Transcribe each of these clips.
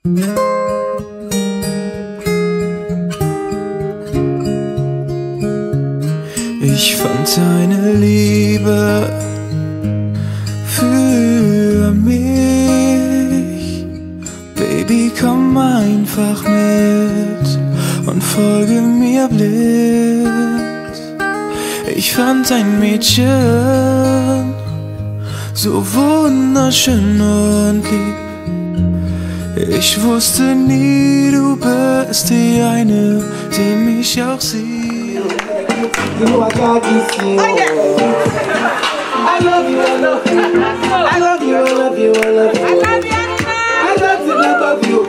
Ich fand deine Liebe für mich. Baby, komm einfach mit und folge mir blind. Ich fand ein Mädchen so wunderschön und lieb. Ich wusste nie, du bist die eine, die mich auch sieht. You know I got this you. I love you, I love you. I love you, I love you, I love you. I love you, I love you, I love you.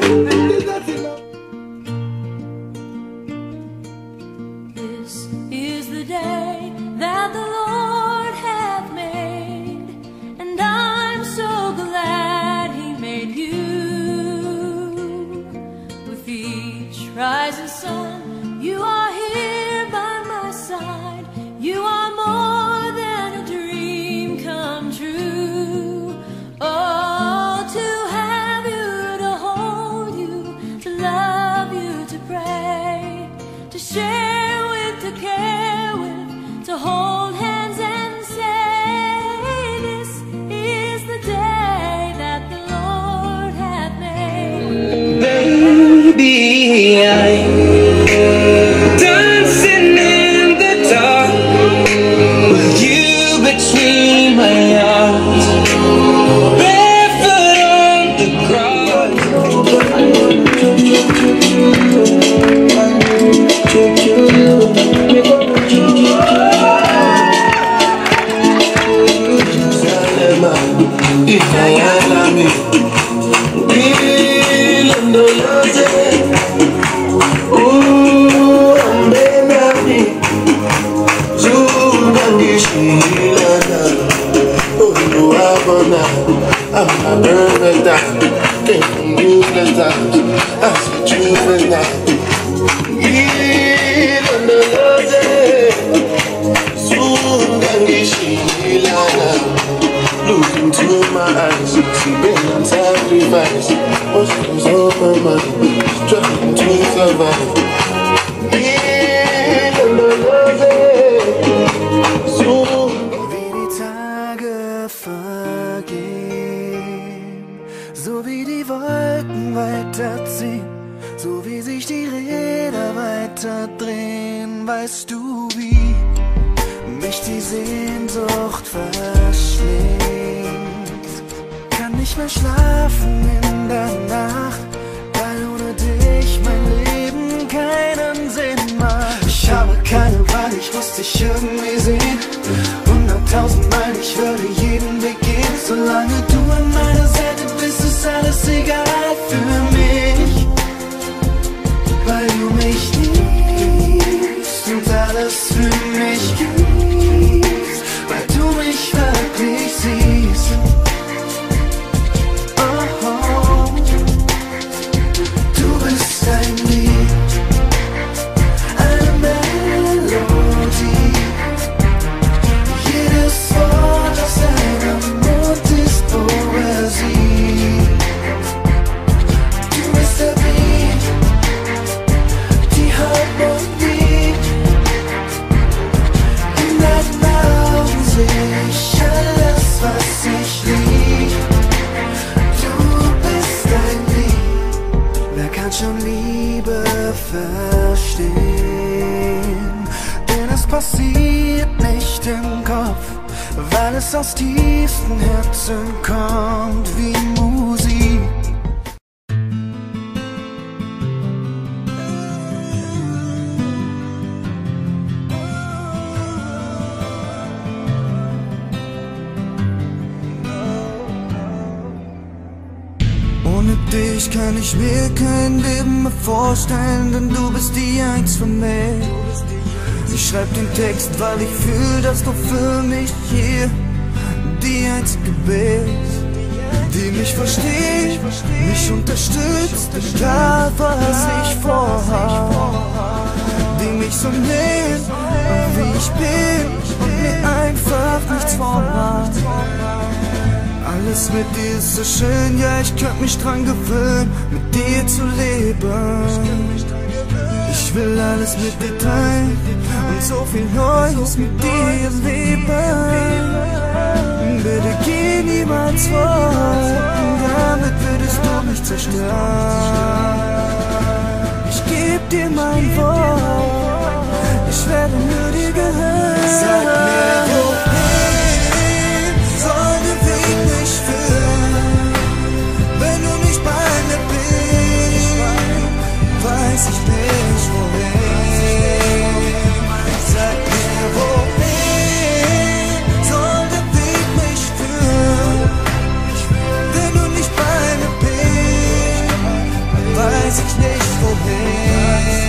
This is the day that the Lord hath made, and I'm so glad He made you. With each rising sun, you are here by my side. You are more than a dream come true. Oh, to have you, to hold you, to love you, to pray, to share with, to care with, to hold hands and say, this is the day that the Lord hath made. Baby, I'm dancing in the dark with you between my arms, barefoot on the ground. I'm a burner down, came from useless times. I said you for now. Even the Lord soon can be Sheila. Looking to my eyes, she been on sacrifice. What's open mind, struggling to survive. Even the Lord soon. Wie die Tage vergehen, so wie die Wolken weiterziehen, so wie sich die Räder weiter drehen, weißt du, wie mich die Sehnsucht verschlingt. Kann nicht mehr schlafen in der Nacht, weil ohne dich mein Leben keinen Sinn macht. Ich habe keine Wahl, ich muss dich irgendwie sehen. 100.000 Mal, ich würde jeden Weg gehen. Solange du an meiner Seite bist, ist alles egal für mich. Weil du mich liebst und alles für mich gibst. Weil du mich wirklich siehst. Oh, oh. Du bist ein Lied, eine Melodie. Jedes Wort aus deinem Mund ist Poesie. Du bist der Beat, die Harmonie. In deinen Augen seh ich alles, was ich lieb. Du bist ein Lied. Wer kann schon Liebe verstehen? Denn es passiert nicht im Kopf, weil es aus tiefstem Herzen kommt wie Musik. Ohne dich kann ich mir kein Leben mehr vorstellen, denn du bist die Eins für mich. Ich schreib den Text, weil ich fühl, dass du für mich hier die Einzige bist, die mich versteht, mich unterstützt, egal was ich vorhab, die mich so nimmt, wie ich bin und mir einfach nichts vormacht. Alles mit dir ist so schön, ja, ich könnte mich dran gewöhnen, mit dir zu leben. Ich will alles mit dir teilen und so viel Neues mit dir leben. Bitte geh niemals fort, damit würdest du mich zerstören. Ich geb dir mein Wort, ich werde nur dir gehören. Sag mir, wohin soll der Weg mich führen? Wenn du nicht bei mir bist, weiß ich nicht wohin. Sag mir, wohin soll der Weg mich führen? Wenn du nicht bei mir bist, weiß ich nicht wohin.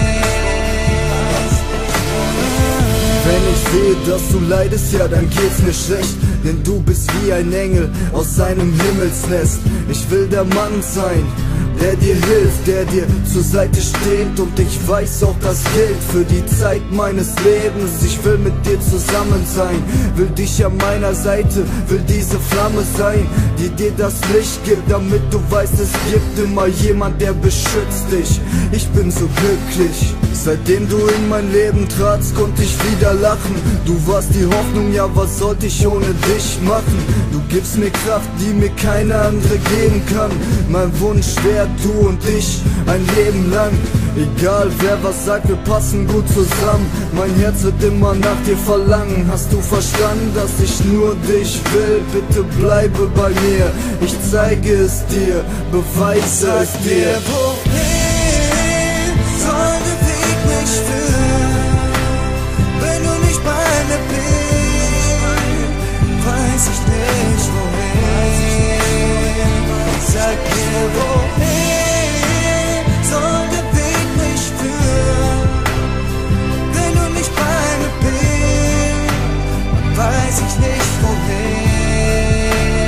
Wenn ich sehe, dass du leidest, ja, dann geht's mir schlecht. Denn du bist wie ein Engel aus seinem Himmelsnest. Ich will der Mann sein, der dir hilft, der dir zur Seite steht. Und ich weiß auch, das gilt für die Zeit meines Lebens. Ich will mit dir zusammen sein, will dich an meiner Seite, will diese Flamme sein, die dir das Licht gibt, damit du weißt, es gibt immer jemand, der beschützt dich. Ich bin so glücklich, seitdem du in mein Leben tratst, konnte ich wieder lachen. Du warst die Hoffnung, ja, was sollte ich ohne dich machen? Du gibst mir Kraft, die mir keine andere geben kann. Mein Wunsch wär du und ich ein Leben lang. Egal wer was sagt, wir passen gut zusammen. Mein Herz wird immer nach dir verlangen. Hast du verstanden, dass ich nur dich will? Bitte bleibe bei mir, ich zeige es dir, beweise es dir. Wohin soll der Weg mich führen? Wenn du nicht bei mir bist, weiß ich nicht wohin. Sag mir, wohin soll der Weg mich führen? Wenn du nicht bei mir bist, weiß ich nicht wohin.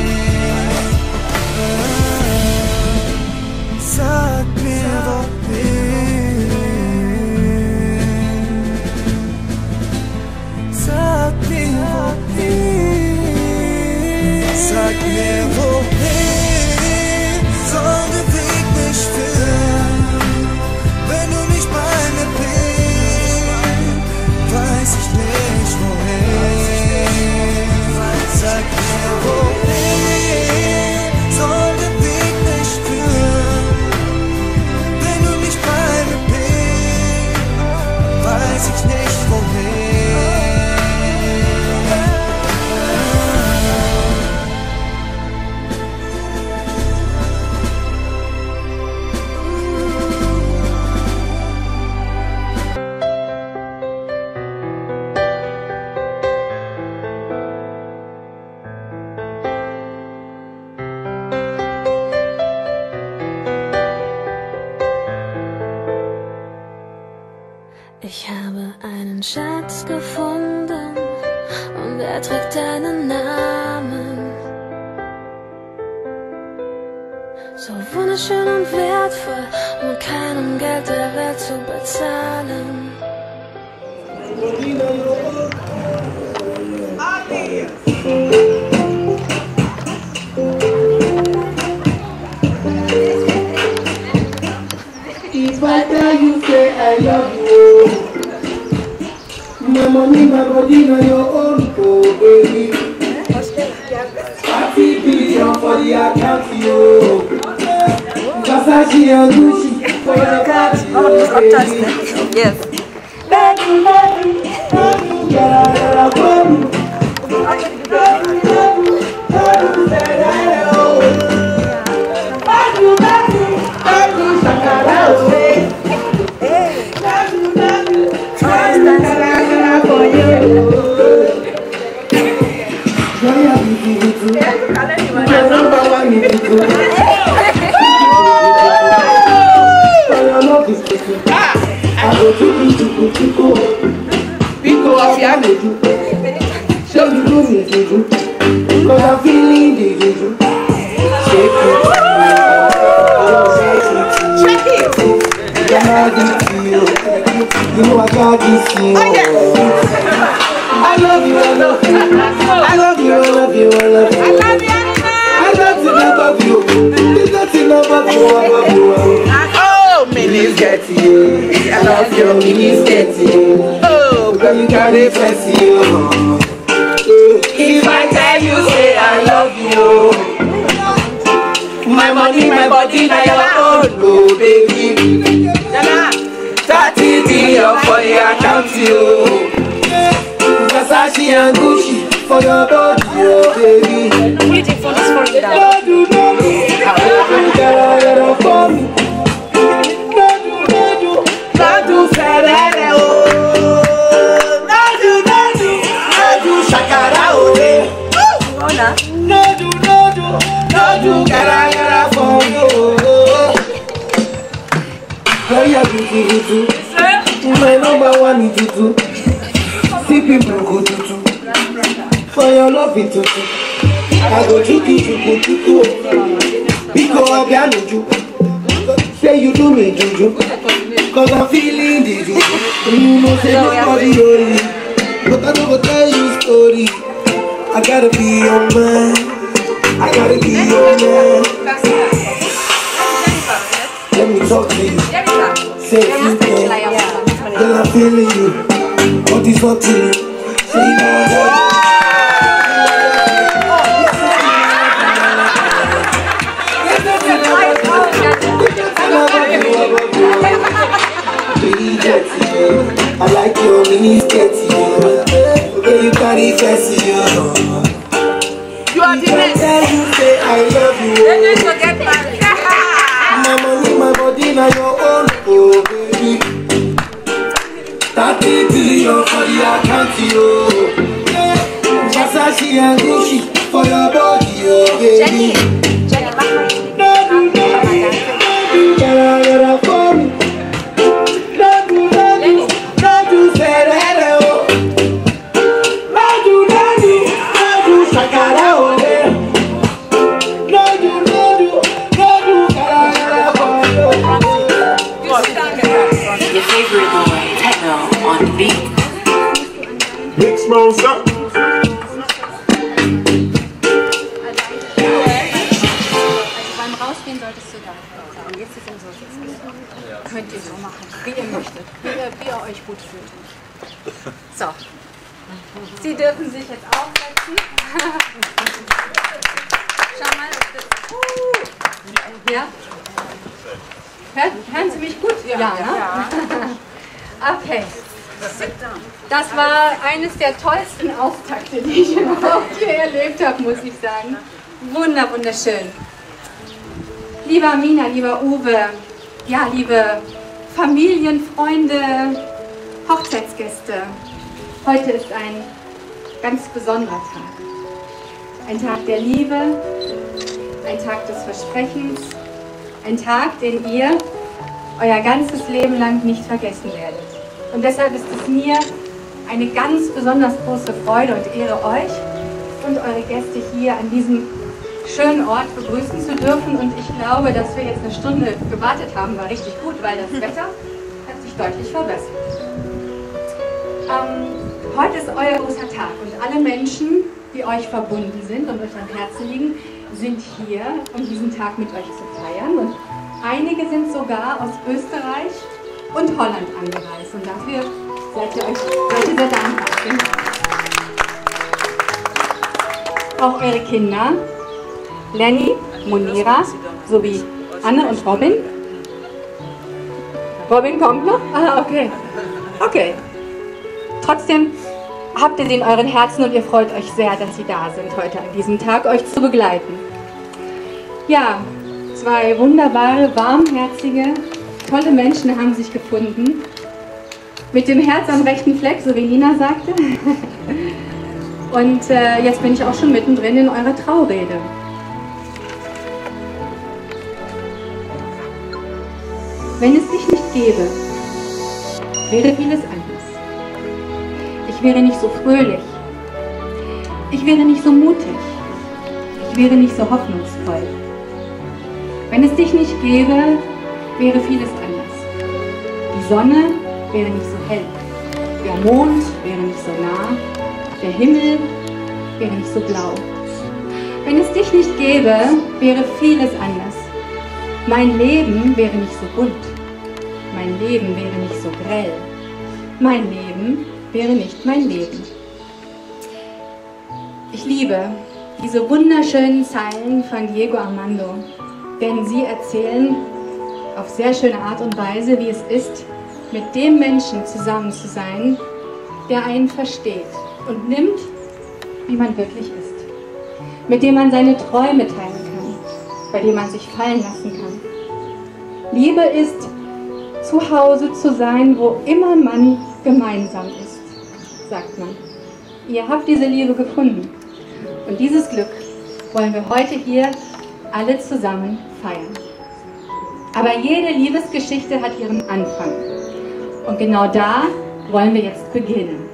Sag mir, wohin. Sag mir, wohin. Sag mir, wohin soll der Weg mich führen? Wenn du nicht bei mir bist, weiß ich nicht wohin. Sag mir, wohin soll der Weg mich führen? Wenn du nicht bei mir bist, weiß ich nicht wohin. Ich habe einen Schatz gefunden und er trägt deinen Namen. So wunderschön und wertvoll, um mit keinem Geld der Welt zu bezahlen. If I tell you, say I love you. My money, my body, now your own, oh baby. 30 billion for the account, yo. Versace and Gucci for your car, baby. Yes. Baby, baby, baby, yeah, baby. You know I got this you. I love you, I love you. I love you, I love you, I love you. I love you, I love you, I love you. Oh, miniskirt, I love your miniskirt. Oh, girl, you carry fancy. If I tell you, say I love you. My money, my body, now your own, oh baby. 30 billion for your account, you. Versace and Gucci for your body, oh baby. Beautiful is for you. No do, for me. No do, Ferrari, oh. No do, Shakara, oh. No do, gara for you. Girl, you're beautiful. My number one is you. See people go to. For your love it to. I go chuku. Because I'm you. Say you do me juju. Cause I'm feeling the juju. You know say nobody only. But I don't go tell you story. I gotta be your man. I gotta be your man. Let me talk to you. Say you can. Then I'm feeling you. What is what to you? Say you know I like your mini skirt. Okay, you carry fancy. You are the best. You say I love you. Then you get married. My money, my body, now your own, oh baby. 30 billion for the account, oh. Versace and Gucci for your body, oh baby. No do, gara for me. No do, Ferrari, oh. No do, Shakara, oh. Your favorite boy, Techno, on the beat. Big smells up. Beim Rausgehen solltest du da sein. Jetzt ist im Sofa. Könnt ihr so machen, wie ihr möchtet, wie ihr euch gut fühlt. So. Sie dürfen sich jetzt aufsetzen. Schau mal, ob das... Ja? Hören Sie mich gut? Ja. Ne? Okay. Das war eines der tollsten Auftakte, die ich überhaupt hier erlebt habe, muss ich sagen. Wunderschön. Lieber Mina, lieber Uwe, ja, liebe Familien, Freunde, Hochzeitsgäste, heute ist ein ganz besonderer Tag. Ein Tag der Liebe, ein Tag des Versprechens, ein Tag, den ihr euer ganzes Leben lang nicht vergessen werdet. Und deshalb ist es mir eine ganz besonders große Freude und Ehre, euch und eure Gäste hier an diesem schönen Ort begrüßen zu dürfen. Und ich glaube, dass wir jetzt eine Stunde gewartet haben, war richtig gut, weil das Wetter hat sich deutlich verbessert. Heute ist euer großer Tag und alle Menschen, die euch verbunden sind und euch am Herzen liegen, sind hier, um diesen Tag mit euch zu feiern. Und einige sind sogar aus Österreich und Holland angereist. Und dafür seid ihr sehr dankbar. Auch eure Kinder, Lenny, Monira, sowie Anne und Robin. Robin kommt noch? Ah, okay. Okay. Trotzdem habt ihr sie in euren Herzen und ihr freut euch sehr, dass sie da sind heute an diesem Tag, euch zu begleiten. Ja, zwei wunderbare, warmherzige, tolle Menschen haben sich gefunden. Mit dem Herz am rechten Fleck, so wie Nina sagte. Und jetzt bin ich auch schon mittendrin in eurer Traurede. Wenn es dich nicht gäbe, wäre vieles anders. Ich wäre nicht so fröhlich. Ich wäre nicht so mutig. Ich wäre nicht so hoffnungsvoll. Wenn es dich nicht gäbe, wäre vieles anders. Die Sonne wäre nicht so hell. Der Mond wäre nicht so nah. Der Himmel wäre nicht so blau. Wenn es dich nicht gäbe, wäre vieles anders. Mein Leben wäre nicht so bunt. Mein Leben wäre nicht so grell. Mein Leben wäre nicht mein Leben. Ich liebe diese wunderschönen Zeilen von Diego Armando, denn sie erzählen auf sehr schöne Art und Weise, wie es ist, mit dem Menschen zusammen zu sein, der einen versteht und nimmt, wie man wirklich ist, mit dem man seine Träume teilen kann, bei dem man sich fallen lassen kann. Liebe ist, zu Hause zu sein, wo immer man gemeinsam ist, sagt man. Ihr habt diese Liebe gefunden und dieses Glück wollen wir heute hier alle zusammen feiern. Aber jede Liebesgeschichte hat ihren Anfang und genau da wollen wir jetzt beginnen.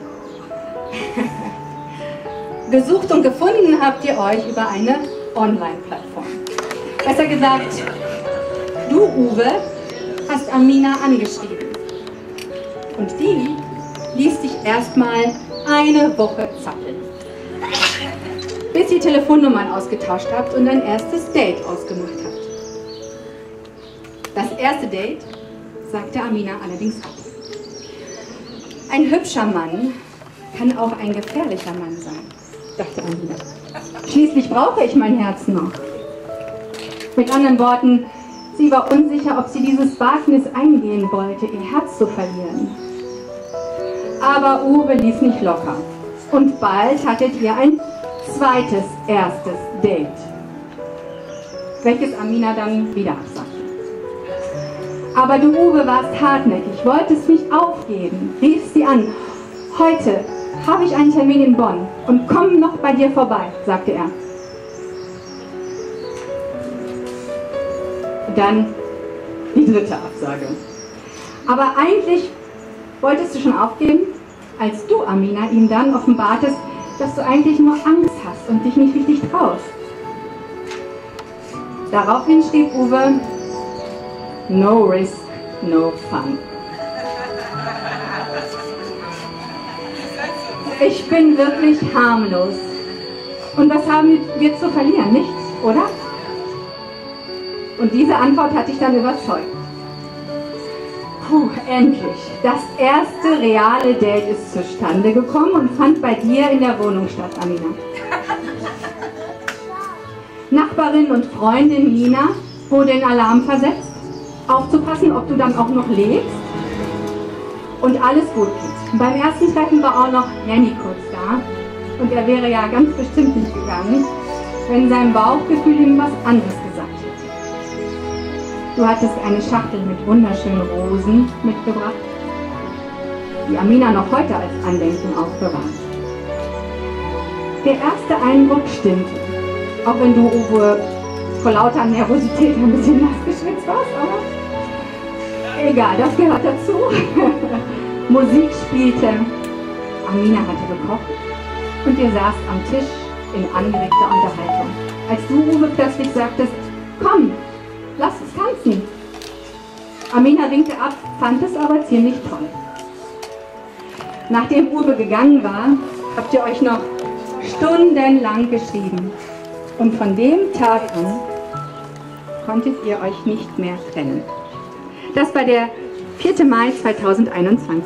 Gesucht und gefunden habt ihr euch über eine Online-Plattform. Besser gesagt, du, Uwe, hast Amina angeschrieben. Und die ließ dich erstmal eine Woche zappeln. Bis ihr Telefonnummern ausgetauscht habt und ein erstes Date ausgemacht habt. Das erste Date sagte Amina allerdings ab. Ein hübscher Mann kann auch ein gefährlicher Mann sein, dachte Amina. Schließlich brauche ich mein Herz noch. Mit anderen Worten, sie war unsicher, ob sie dieses Wagnis eingehen wollte, ihr Herz zu verlieren. Aber Uwe ließ nicht locker. Und bald hattet ihr ein zweites, erstes Date, welches Amina dann wieder absagte. Aber du, Uwe, warst hartnäckig, wolltest nicht aufgeben, riefst sie an. Heute habe ich einen Termin in Bonn und komme noch bei dir vorbei, sagte er. Dann die dritte Absage. Aber eigentlich wolltest du schon aufgeben, als du, Amina, ihm dann offenbartest, dass du eigentlich nur Angst hast und dich nicht richtig traust. Daraufhin schrieb Uwe, no risk, no fun. Ich bin wirklich harmlos. Und was haben wir zu verlieren? Nichts, oder? Und diese Antwort hat dich dann überzeugt. Puh, endlich. Das erste reale Date ist zustande gekommen und fand bei dir in der Wohnung statt, Amina. Nachbarin und Freundin Nina wurde in Alarm versetzt, aufzupassen, ob du dann auch noch lebst und alles gut geht. Beim ersten Treffen war auch noch Jenny kurz da und er wäre ja ganz bestimmt nicht gegangen, wenn sein Bauchgefühl ihm was anderes gesagt hätte. Du hattest eine Schachtel mit wunderschönen Rosen mitgebracht, die Amina noch heute als Andenken aufbewahrt. Der erste Eindruck stimmte, auch wenn du, Uwe, vor lauter Nervosität ein bisschen nass geschwitzt warst, aber egal, das gehört dazu. Musik spielte, Amina hatte gekocht und ihr saßt am Tisch in angeregter Unterhaltung. Als du, Uwe, plötzlich sagtest, komm, lass uns tanzen. Amina winkte ab, fand es aber ziemlich toll. Nachdem Uwe gegangen war, habt ihr euch noch stundenlang geschrieben. Und von dem Tag an konntet ihr euch nicht mehr trennen. Das war der 4. Mai 2021.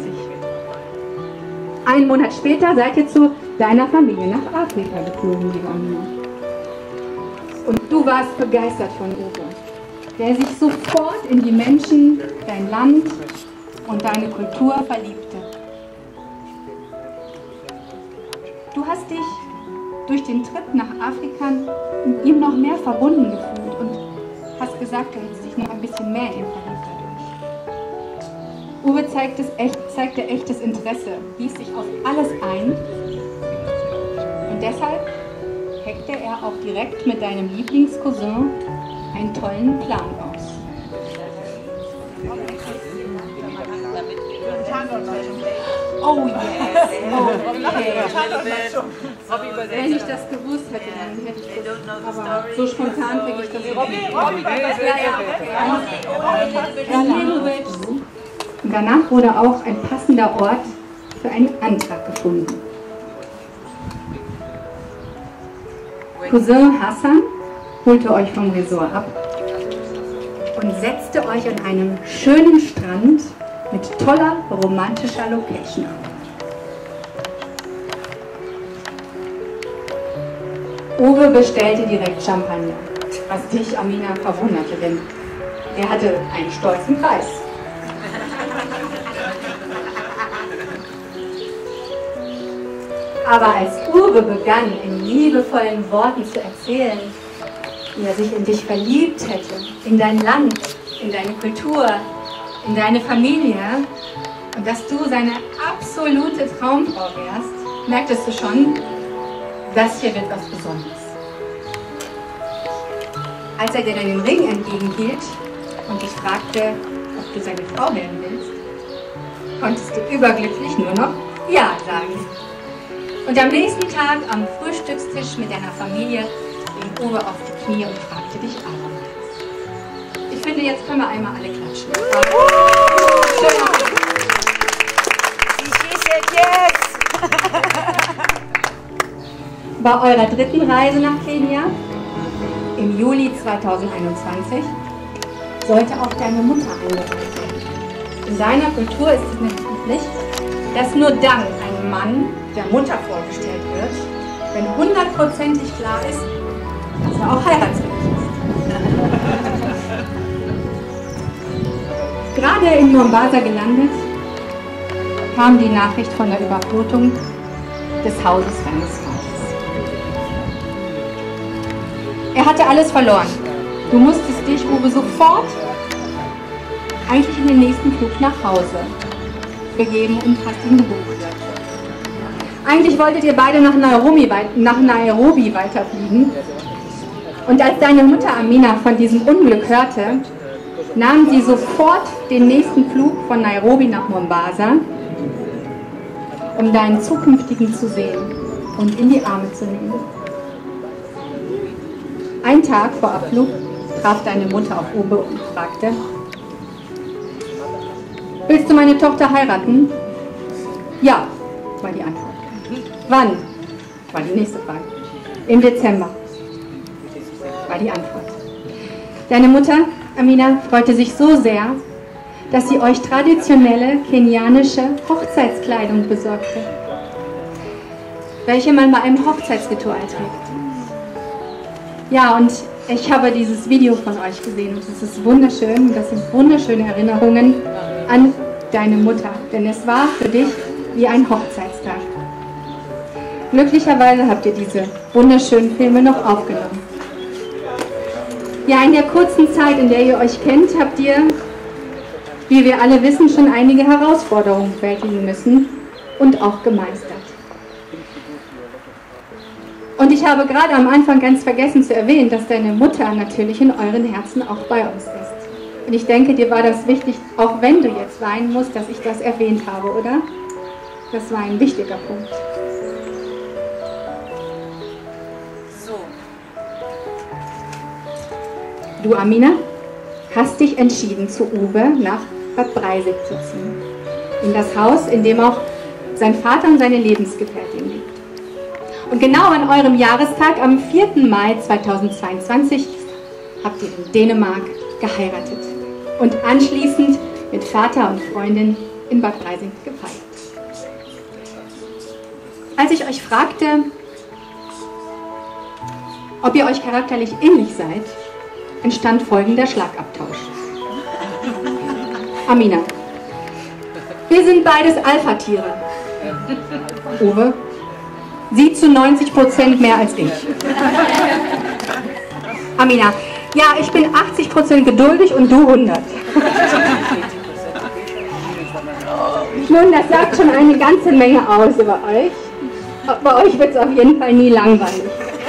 Einen Monat später seid ihr zu deiner Familie nach Afrika geflogen, liebe Amina. Und du warst begeistert von Uwe, der sich sofort in die Menschen, dein Land und deine Kultur verliebte. Du hast dich durch den Trip nach Afrika mit ihm noch mehr verbunden gefühlt und hast gesagt, du hättest dich noch ein bisschen mehr in ihn verliebt dadurch. Uwe zeigte echtes Interesse, ließ sich auf alles ein und deshalb heckte er auch direkt mit deinem Lieblingscousin einen tollen Plan aus. Oh yes, okay. Wenn ich das gewusst hätte, dann hätte ich das, aber so spontan kriege ich das nicht. Und danach wurde auch ein passender Ort für einen Antrag gefunden. Cousin Hassan holte euch vom Resort ab. und setzte euch an einem schönen Strand mit toller romantischer Location auf. Uwe bestellte direkt Champagner, was dich, Amina, verwunderte, denn er hatte einen stolzen Preis. Aber als Uwe begann, in liebevollen Worten zu erzählen, wie er sich in dich verliebt hätte, in dein Land, in deine Kultur, in deine Familie und dass du seine absolute Traumfrau wärst, merktest du schon, das hier wird was Besonderes. Als er dir deinen Ring entgegenhielt und dich fragte, ob du seine Frau werden willst, konntest du überglücklich nur noch Ja sagen. Und am nächsten Tag am Frühstückstisch mit deiner Familie ging Uwe auf die Knie und fragte dich abermals. Ich finde, jetzt können wir einmal alle klatschen. Bei eurer dritten Reise nach Kenia im Juli 2021 sollte auch deine Mutter eingereist werden. In deiner Kultur ist es nicht üblich, dass nur dann ein Mann der Mutter vorgestellt wird, wenn hundertprozentig klar ist, dass er auch heiratswillig ist. Gerade in Mombasa gelandet, kam die Nachricht von der Überflutung des Hauses deines Vaters. Er hatte alles verloren. Du musstest dich, Uwe, sofort eigentlich in den nächsten Flug nach Hause begeben und hast ihn gebucht. Eigentlich wolltet ihr beide nach Nairobi weiterfliegen. Und als deine Mutter Amina von diesem Unglück hörte, nahm sie sofort den nächsten Flug von Nairobi nach Mombasa, um deinen zukünftigen zu sehen und in die Arme zu nehmen. Einen Tag vor Abflug traf deine Mutter auf Uwe und fragte: Willst du meine Tochter heiraten? Ja, war die Antwort. Wann? War die nächste Frage. Im Dezember, war die Antwort. Deine Mutter, Amina, freute sich so sehr, dass sie euch traditionelle kenianische Hochzeitskleidung besorgte, welche man bei einem Hochzeitsritual trägt. Ja, und ich habe dieses Video von euch gesehen und es ist wunderschön. Das sind wunderschöne Erinnerungen an deine Mutter, denn es war für dich wie ein Hochzeitstag. Glücklicherweise habt ihr diese wunderschönen Filme noch aufgenommen. Ja, in der kurzen Zeit, in der ihr euch kennt, habt ihr, wie wir alle wissen, schon einige Herausforderungen bewältigen müssen und auch gemeistert. Und ich habe gerade am Anfang ganz vergessen zu erwähnen, dass deine Mutter natürlich in euren Herzen auch bei uns ist. Und ich denke, dir war das wichtig, auch wenn du jetzt weinen musst, dass ich das erwähnt habe, oder? Das war ein wichtiger Punkt. Du, Amina, hast dich entschieden, zu Uwe nach Bad Breisig zu ziehen. In das Haus, in dem auch sein Vater und seine Lebensgefährtin lebt. Und genau an eurem Jahrestag, am 4. Mai 2022, habt ihr in Dänemark geheiratet. Und anschließend mit Vater und Freundin in Bad Breisig gefeiert. Als ich euch fragte, ob ihr euch charakterlich ähnlich seid, entstand folgender Schlagabtausch. Amina: Wir sind beides Alpha-Tiere. Uwe: Sie zu 90% mehr als ich. Amina: Ja, ich bin 80% geduldig und du 100. Nun, das sagt schon eine ganze Menge aus über euch. Bei euch wird es auf jeden Fall nie langweilig.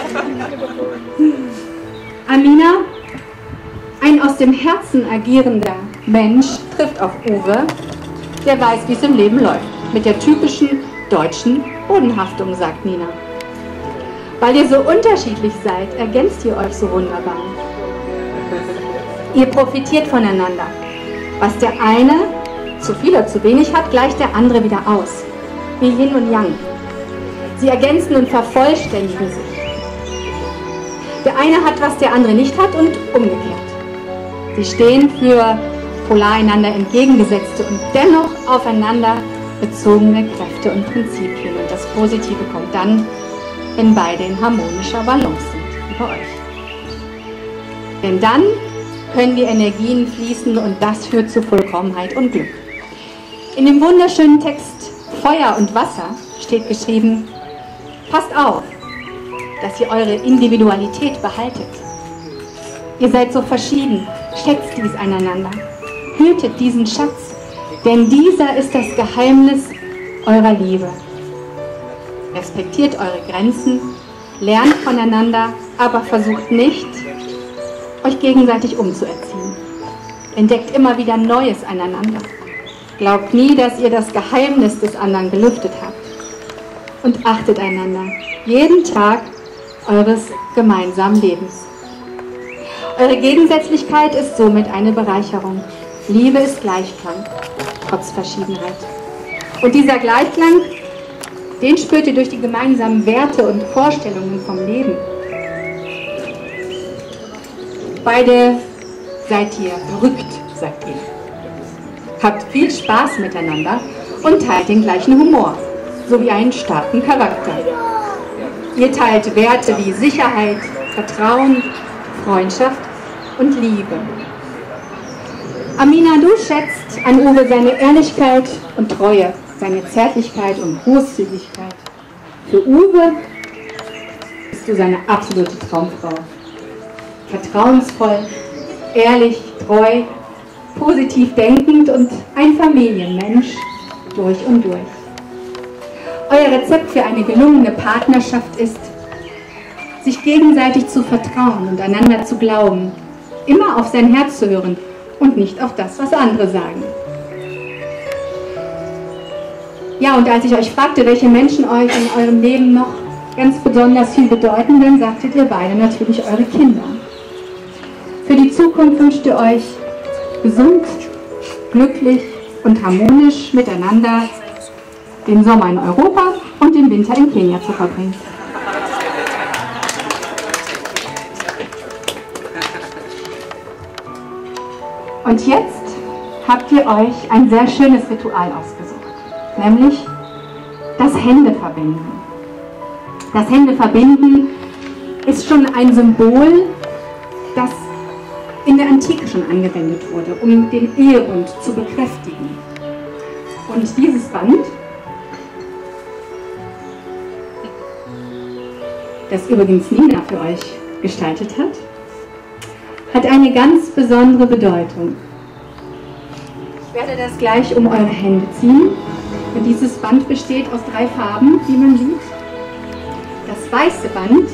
Amina, ein aus dem Herzen agierender Mensch, trifft auf Uwe, der weiß, wie es im Leben läuft. Mit der typischen deutschen Bodenhaftung, sagt Nina. Weil ihr so unterschiedlich seid, ergänzt ihr euch so wunderbar. Ihr profitiert voneinander. Was der eine zu viel oder zu wenig hat, gleicht der andere wieder aus. Wie Yin und Yang. Sie ergänzen und vervollständigen sich. Der eine hat, was der andere nicht hat und umgekehrt. Sie stehen für polar einander entgegengesetzte und dennoch aufeinander bezogene Kräfte und Prinzipien. Und das Positive kommt dann, wenn beide in harmonischer Balance sind, wie bei euch. Denn dann können die Energien fließen und das führt zu Vollkommenheit und Glück. In dem wunderschönen Text Feuer und Wasser steht geschrieben: Passt auf, dass ihr eure Individualität behaltet. Ihr seid so verschieden, schätzt dies aneinander, hütet diesen Schatz, denn dieser ist das Geheimnis eurer Liebe. Respektiert eure Grenzen, lernt voneinander, aber versucht nicht, euch gegenseitig umzuerziehen. Entdeckt immer wieder Neues aneinander. Glaubt nie, dass ihr das Geheimnis des anderen gelüftet habt. Und achtet einander, jeden Tag eures gemeinsamen Lebens. Eure Gegensätzlichkeit ist somit eine Bereicherung. Liebe ist Gleichklang, trotz Verschiedenheit. Und dieser Gleichklang, den spürt ihr durch die gemeinsamen Werte und Vorstellungen vom Leben. Beide seid ihr verrückt, sagt ihr. Habt viel Spaß miteinander und teilt den gleichen Humor, sowie einen starken Charakter. Ihr teilt Werte wie Sicherheit, Vertrauen, Freundschaft und Liebe. Amina, du schätzt an Uwe seine Ehrlichkeit und Treue, seine Zärtlichkeit und Großzügigkeit. Für Uwe bist du seine absolute Traumfrau. Vertrauensvoll, ehrlich, treu, positiv denkend und ein Familienmensch durch und durch. Euer Rezept für eine gelungene Partnerschaft ist, sich gegenseitig zu vertrauen und einander zu glauben, immer auf sein Herz zu hören und nicht auf das, was andere sagen. Ja, und als ich euch fragte, welche Menschen euch in eurem Leben noch ganz besonders viel bedeuten, dann sagtet ihr beide natürlich eure Kinder. Für die Zukunft wünscht ihr euch gesund, glücklich und harmonisch miteinander den Sommer in Europa und den Winter in Kenia zu verbringen. Und jetzt habt ihr euch ein sehr schönes Ritual ausgesucht, nämlich das Händeverbinden. Das Händeverbinden ist schon ein Symbol, das in der Antike schon angewendet wurde, um den Ehebund zu bekräftigen. Und dieses Band, das übrigens Nina für euch gestaltet hat eine ganz besondere Bedeutung. Ich werde das gleich um eure Hände ziehen. Und dieses Band besteht aus 3 Farben, wie man sieht. Das weiße Band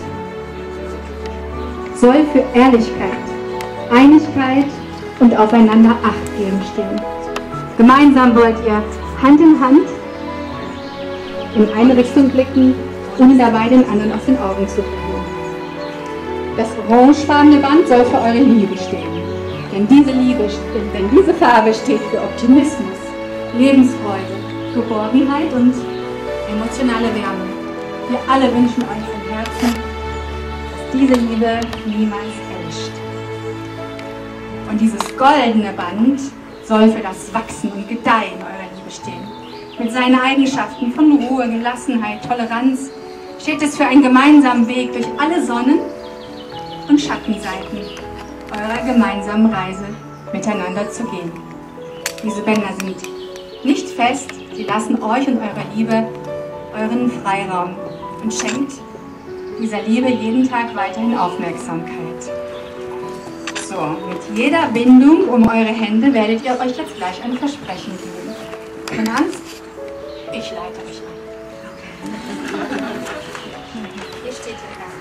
soll für Ehrlichkeit, Einigkeit und aufeinander Acht geben stehen. Gemeinsam wollt ihr Hand in Hand in eine Richtung blicken, ohne dabei den anderen aus den Augen zu verlieren. Das orangefarbene Band soll für eure Liebe stehen. Denn diese Farbe steht für Optimismus, Lebensfreude, Geborgenheit und emotionale Wärme. Wir alle wünschen euch von Herzen, dass diese Liebe niemals erlischt. Und dieses goldene Band soll für das Wachsen und Gedeihen eurer Liebe stehen. Mit seinen Eigenschaften von Ruhe, Gelassenheit, Toleranz steht es für einen gemeinsamen Weg durch alle Sonnen- und Schattenseiten eurer gemeinsamen Reise miteinander zu gehen. Diese Bänder sind nicht fest, sie lassen euch und eurer Liebe euren Freiraum und schenkt dieser Liebe jeden Tag weiterhin Aufmerksamkeit. So, mit jeder Bindung um eure Hände werdet ihr euch jetzt gleich ein Versprechen geben. Keine Angst? Ich leite euch an. Hier steht ihr da.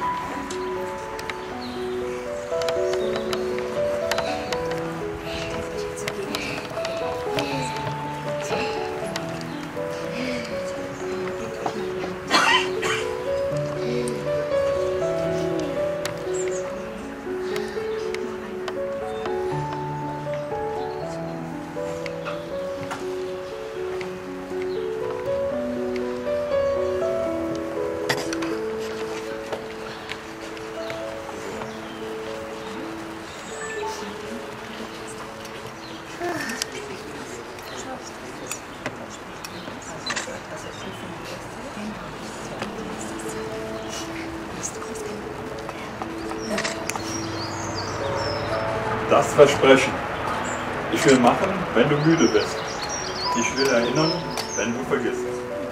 Das Versprechen. Ich will machen, wenn du müde bist. Ich will erinnern, wenn du vergisst.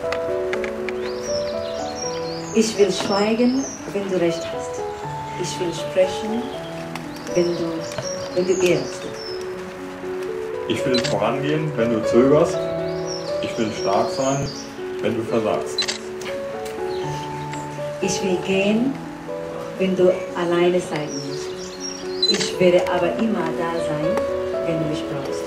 Ich will schweigen, wenn du recht hast. Ich will sprechen, wenn du irrst. Ich will vorangehen, wenn du zögerst. Ich will stark sein, wenn du versagst. Ich will gehen, wenn du alleine sein musst. Ich werde aber immer da sein, wenn du mich brauchst.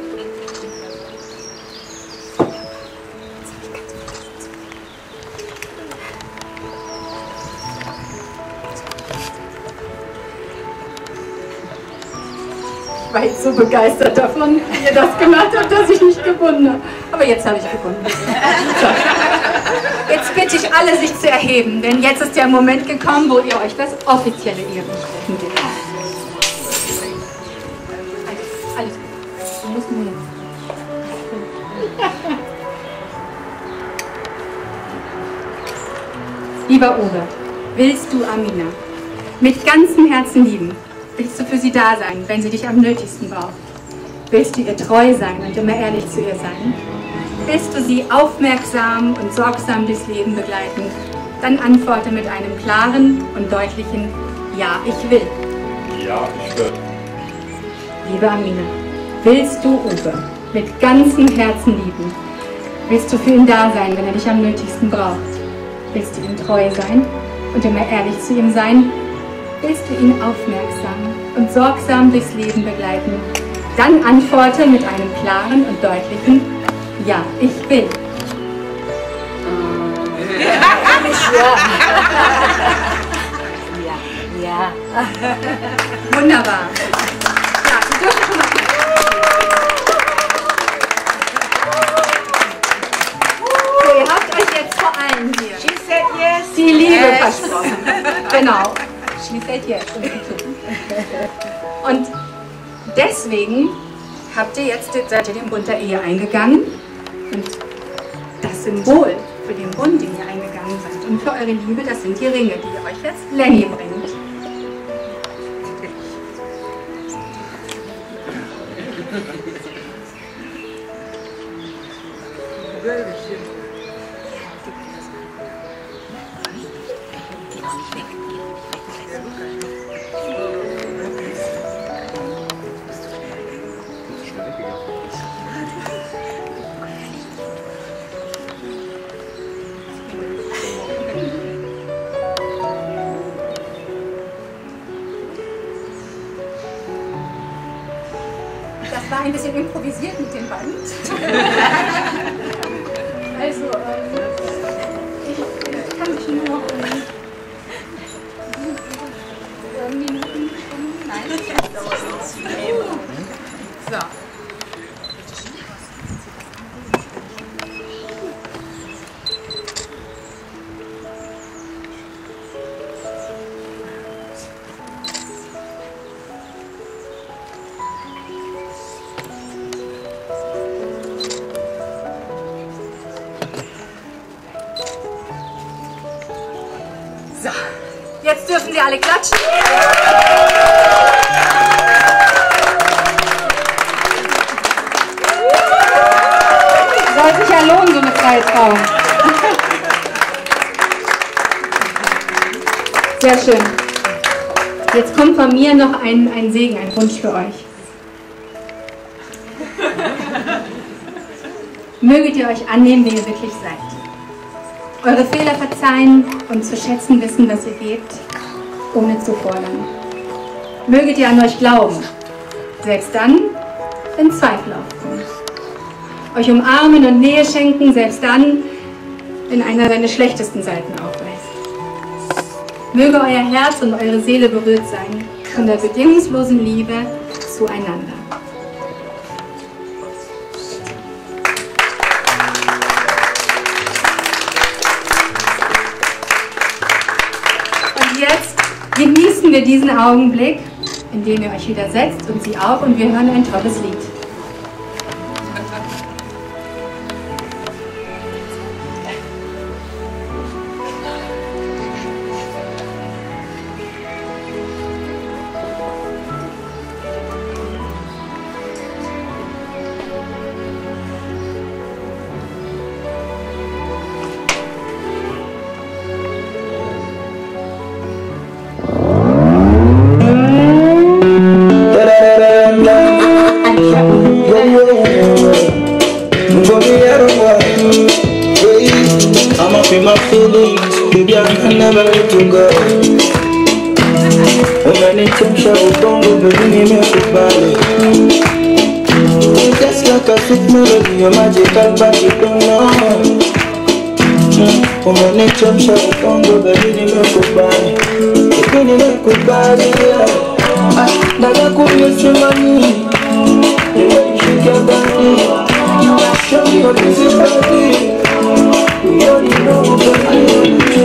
Ich war jetzt so begeistert davon, wie ihr das gemacht habt, dass ich nicht gewonnen habe. Aber jetzt habe ich gewonnen. So. Jetzt bitte ich alle, sich zu erheben, denn jetzt ist der Moment gekommen, wo ihr euch das offizielle Ehrenzeichen gebt. Alles gut. Du musst nur jetzt. Lieber Uwe, willst du Amina mit ganzem Herzen lieben? Willst du für sie da sein, wenn sie dich am nötigsten braucht? Willst du ihr treu sein und immer ehrlich zu ihr sein? Willst du sie aufmerksam und sorgsam durchs Leben begleiten? Dann antworte mit einem klaren und deutlichen Ja, ich will. Ja, ich will. Liebe Amina, willst du Uwe mit ganzem Herzen lieben? Willst du für ihn da sein, wenn er dich am nötigsten braucht? Willst du ihm treu sein und immer ehrlich zu ihm sein? Willst du ihn aufmerksam und sorgsam durchs Leben begleiten? Dann antworte mit einem klaren und deutlichen Ja, ich will. Ja. Wunderbar. Ja, Sie dürfen schon mal. So, ihr habt euch jetzt vor allem hier die Liebe versprochen. Genau. She said yes. Und deswegen seid ihr den Bund der Ehe eingegangen. Und das Symbol für den Bund, den ihr eingegangen seid und für eure Liebe, das sind die Ringe, die ihr euch jetzt Lenny bringt. Das war ein bisschen improvisiert mit dem Band. Also, ich kann mich nur noch Minuten. Nein, so. So, jetzt dürfen Sie alle klatschen. Soll sich ja lohnen, so eine freie Trauung. Sehr schön. Jetzt kommt von mir noch ein Segen, ein Wunsch für euch. Möget ihr euch annehmen, wie ihr wirklich seid. Eure Fehler verzeihen und zu schätzen wissen, was ihr gebt, ohne zu fordern. Möget ihr an euch glauben, selbst dann, wenn Zweifel aufkommen. Euch umarmen und Nähe schenken, selbst dann, wenn einer seine schlechtesten Seiten aufweist. Möge euer Herz und eure Seele berührt sein von der bedingungslosen Liebe zueinander. Jetzt genießen wir diesen Augenblick, in dem ihr euch wieder setzt und sie auch, und wir hören ein tolles Lied. I'm up in my feelings, baby, I can never let you go. When I need to show you, don't go, baby, me make you body. Just like a sweet melody, your magical body, don't know. When I need to show you, don't go, baby, me make you body. Baby, me make you body, yeah. Naga kumiss you money, the way you shake your body. Show me your busy body. You already know what I want to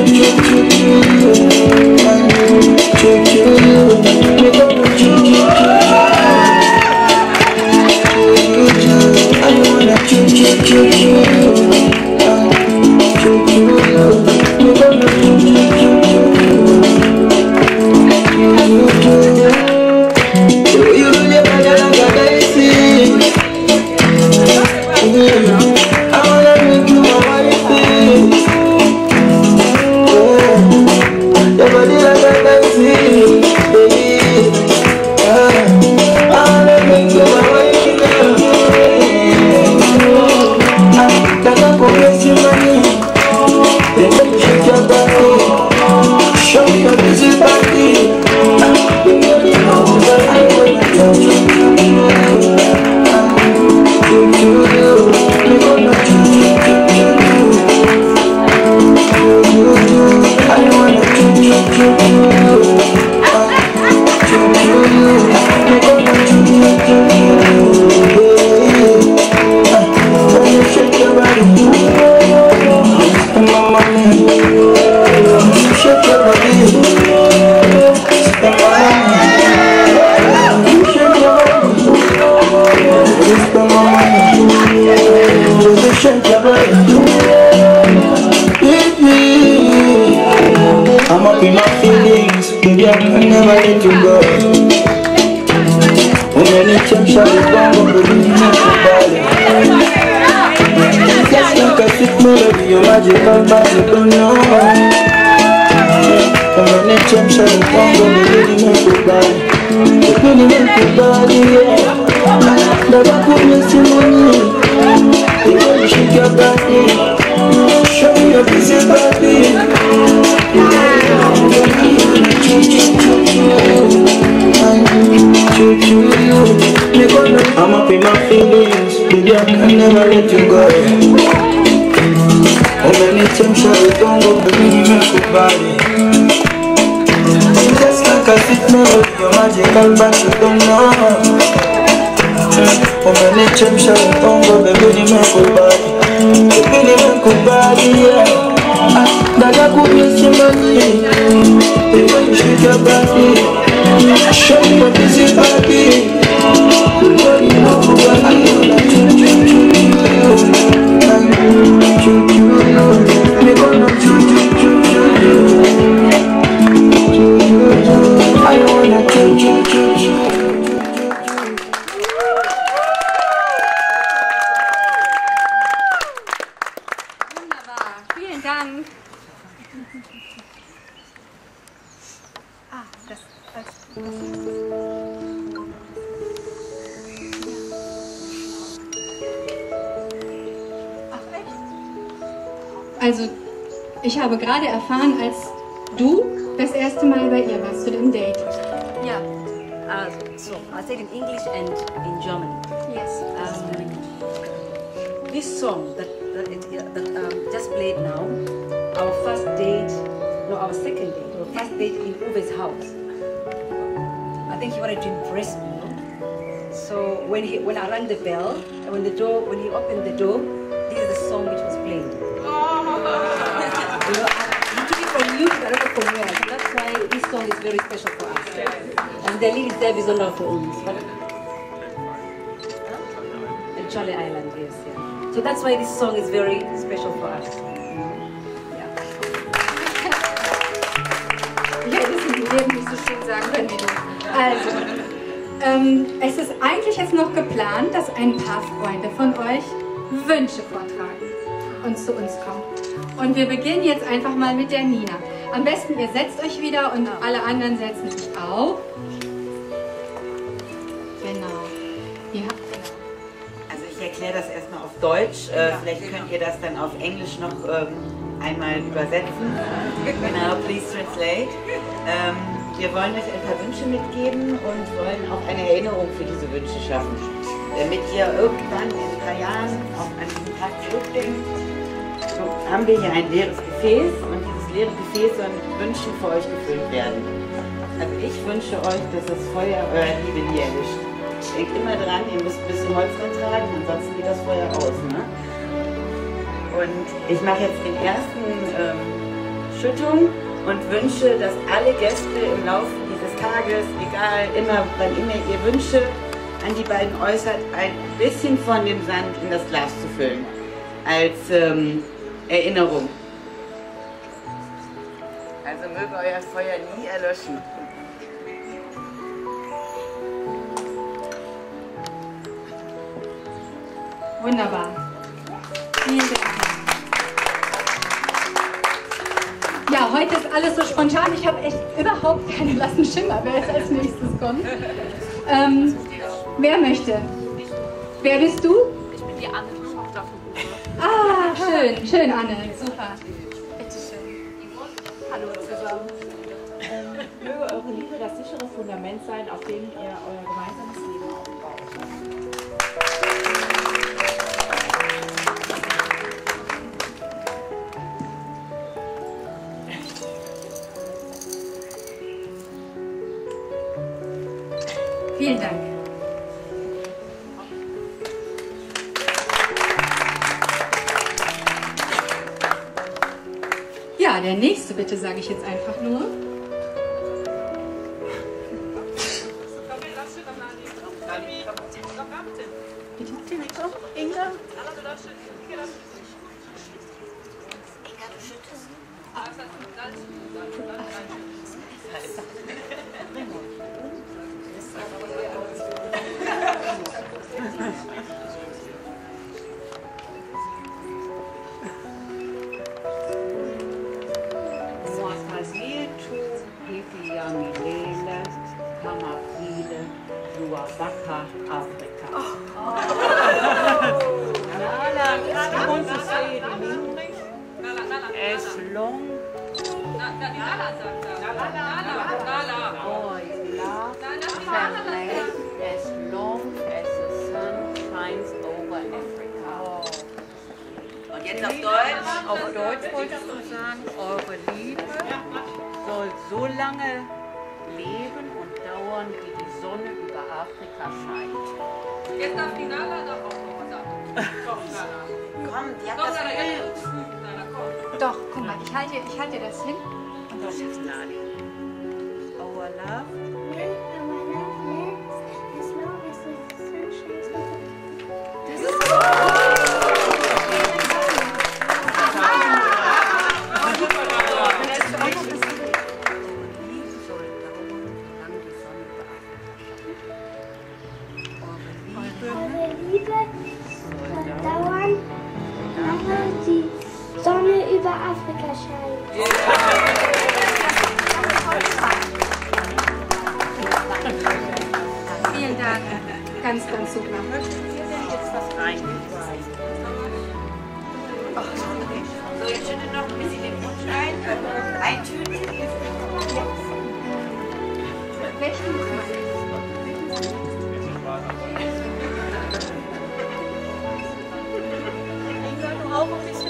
I'm up in my feelings, baby, I can never let you go. When you need to show you, don't go, baby, you make you body. Just like a sweet melody, your magical body, don't know. When you need to show you, don't go, baby, you make you body. Baby, you make you body, yeah. Never could miss you money. The way you shake your body, show me your busy body. I'm up in my feelings, baby, I can never let you go. How many times shall you don't go, baby, you make you body. Just like a sweet melody, your magical body, you don't know. How many times shall you don't go, baby, you make you body. Baby, you make you body, yeah. Naga kumiss you money, the way you shake your body. Show me your busy body. You already know what I want to do. Me gonna do. I wanna do. Wunderbar, vielen Dank. Also, ich habe gerade erfahren, als du das erste Mal bei ihr warst, zu dem Date. Yeah. So I said in English and in German. Yes. This song that just played now, our first date, no, our second date, our first date in Uwe's house. I think he wanted to impress me, you know? So when I rang the bell, and when he opened the door, this is the song which was played. You know, he took it from you, but not from where. So that's why this song is very special for us. And the lyrics there is not for uns. And Charlie Island, yes, yeah. So that's why this song is very special for us. Yeah. Ich hätte es im Leben nicht so schön sagen können wie du. Also, es ist eigentlich jetzt noch geplant, dass ein paar Freunde von euch Wünsche vortragen und zu uns kommen. Und wir beginnen jetzt einfach mal mit der Nina. Am besten ihr setzt euch wieder und alle anderen setzen sich auf. Genau. Ja, Also ich erkläre das erstmal auf Deutsch, vielleicht könnt ihr das dann auf Englisch noch einmal übersetzen. Genau, please translate. Wir wollen euch ein paar Wünsche mitgeben und wollen auch eine Erinnerung für diese Wünsche schaffen. Damit ihr irgendwann in 3 Jahren auf an diesen Tag zurückdenkt, so haben wir hier ein leeres Gefäß und dieses leere Gefäß soll mit Wünschen für euch gefüllt werden. Also ich wünsche euch, dass das Feuer eurer Liebe nie erlischt. Denkt immer dran, ihr müsst ein bisschen Holz rantragen, ansonsten geht das Feuer aus. Ne? Und ich mache jetzt den ersten Schüttung und wünsche, dass alle Gäste im Laufe dieses Tages, egal immer, wann immer ihr Wünsche an die beiden äußert, ein bisschen von dem Sand in das Glas zu füllen. Als Erinnerung. Also möge euer Feuer nie erlöschen. Wunderbar. Vielen Dank. Ja, heute ist alles so spontan. Ich habe echt überhaupt keinen blassen Schimmer, wer jetzt als nächstes kommt. Wer möchte? Wer bist du? Ich bin die Anne, Tochter von Uwe. Ah, schön, schön, Anne. Super. Bitte schön. Hallo zusammen. Möge eure Liebe das sichere Fundament sein, auf dem ihr euer gemeinsames Leben aufbaut. Vielen Dank. Ja, der nächste bitte, sage ich jetzt einfach nur. Inga? Africa. As long as long as the sun shines over Africa. Und jetzt auf Deutsch. Auf Deutsch wolltest du sagen, eure Liebe soll so lange leben und dauern, wie die Sonne über Afrika scheint. Jetzt darf die Nala doch auch noch was sagen. Doch, Nala. Komm, die hat Doch, das Nala, Bild. Nala, komm. Doch, guck mal, ich halte das hin. Und das ist Nali. Our love. Das ist Sonne über Afrika scheint. Vielen Dank. Ganz, ganz super. Jetzt was rein. So, jetzt schüttet noch ein bisschen den Wunsch ein. Eintüten. Welchen Auch ein bisschen.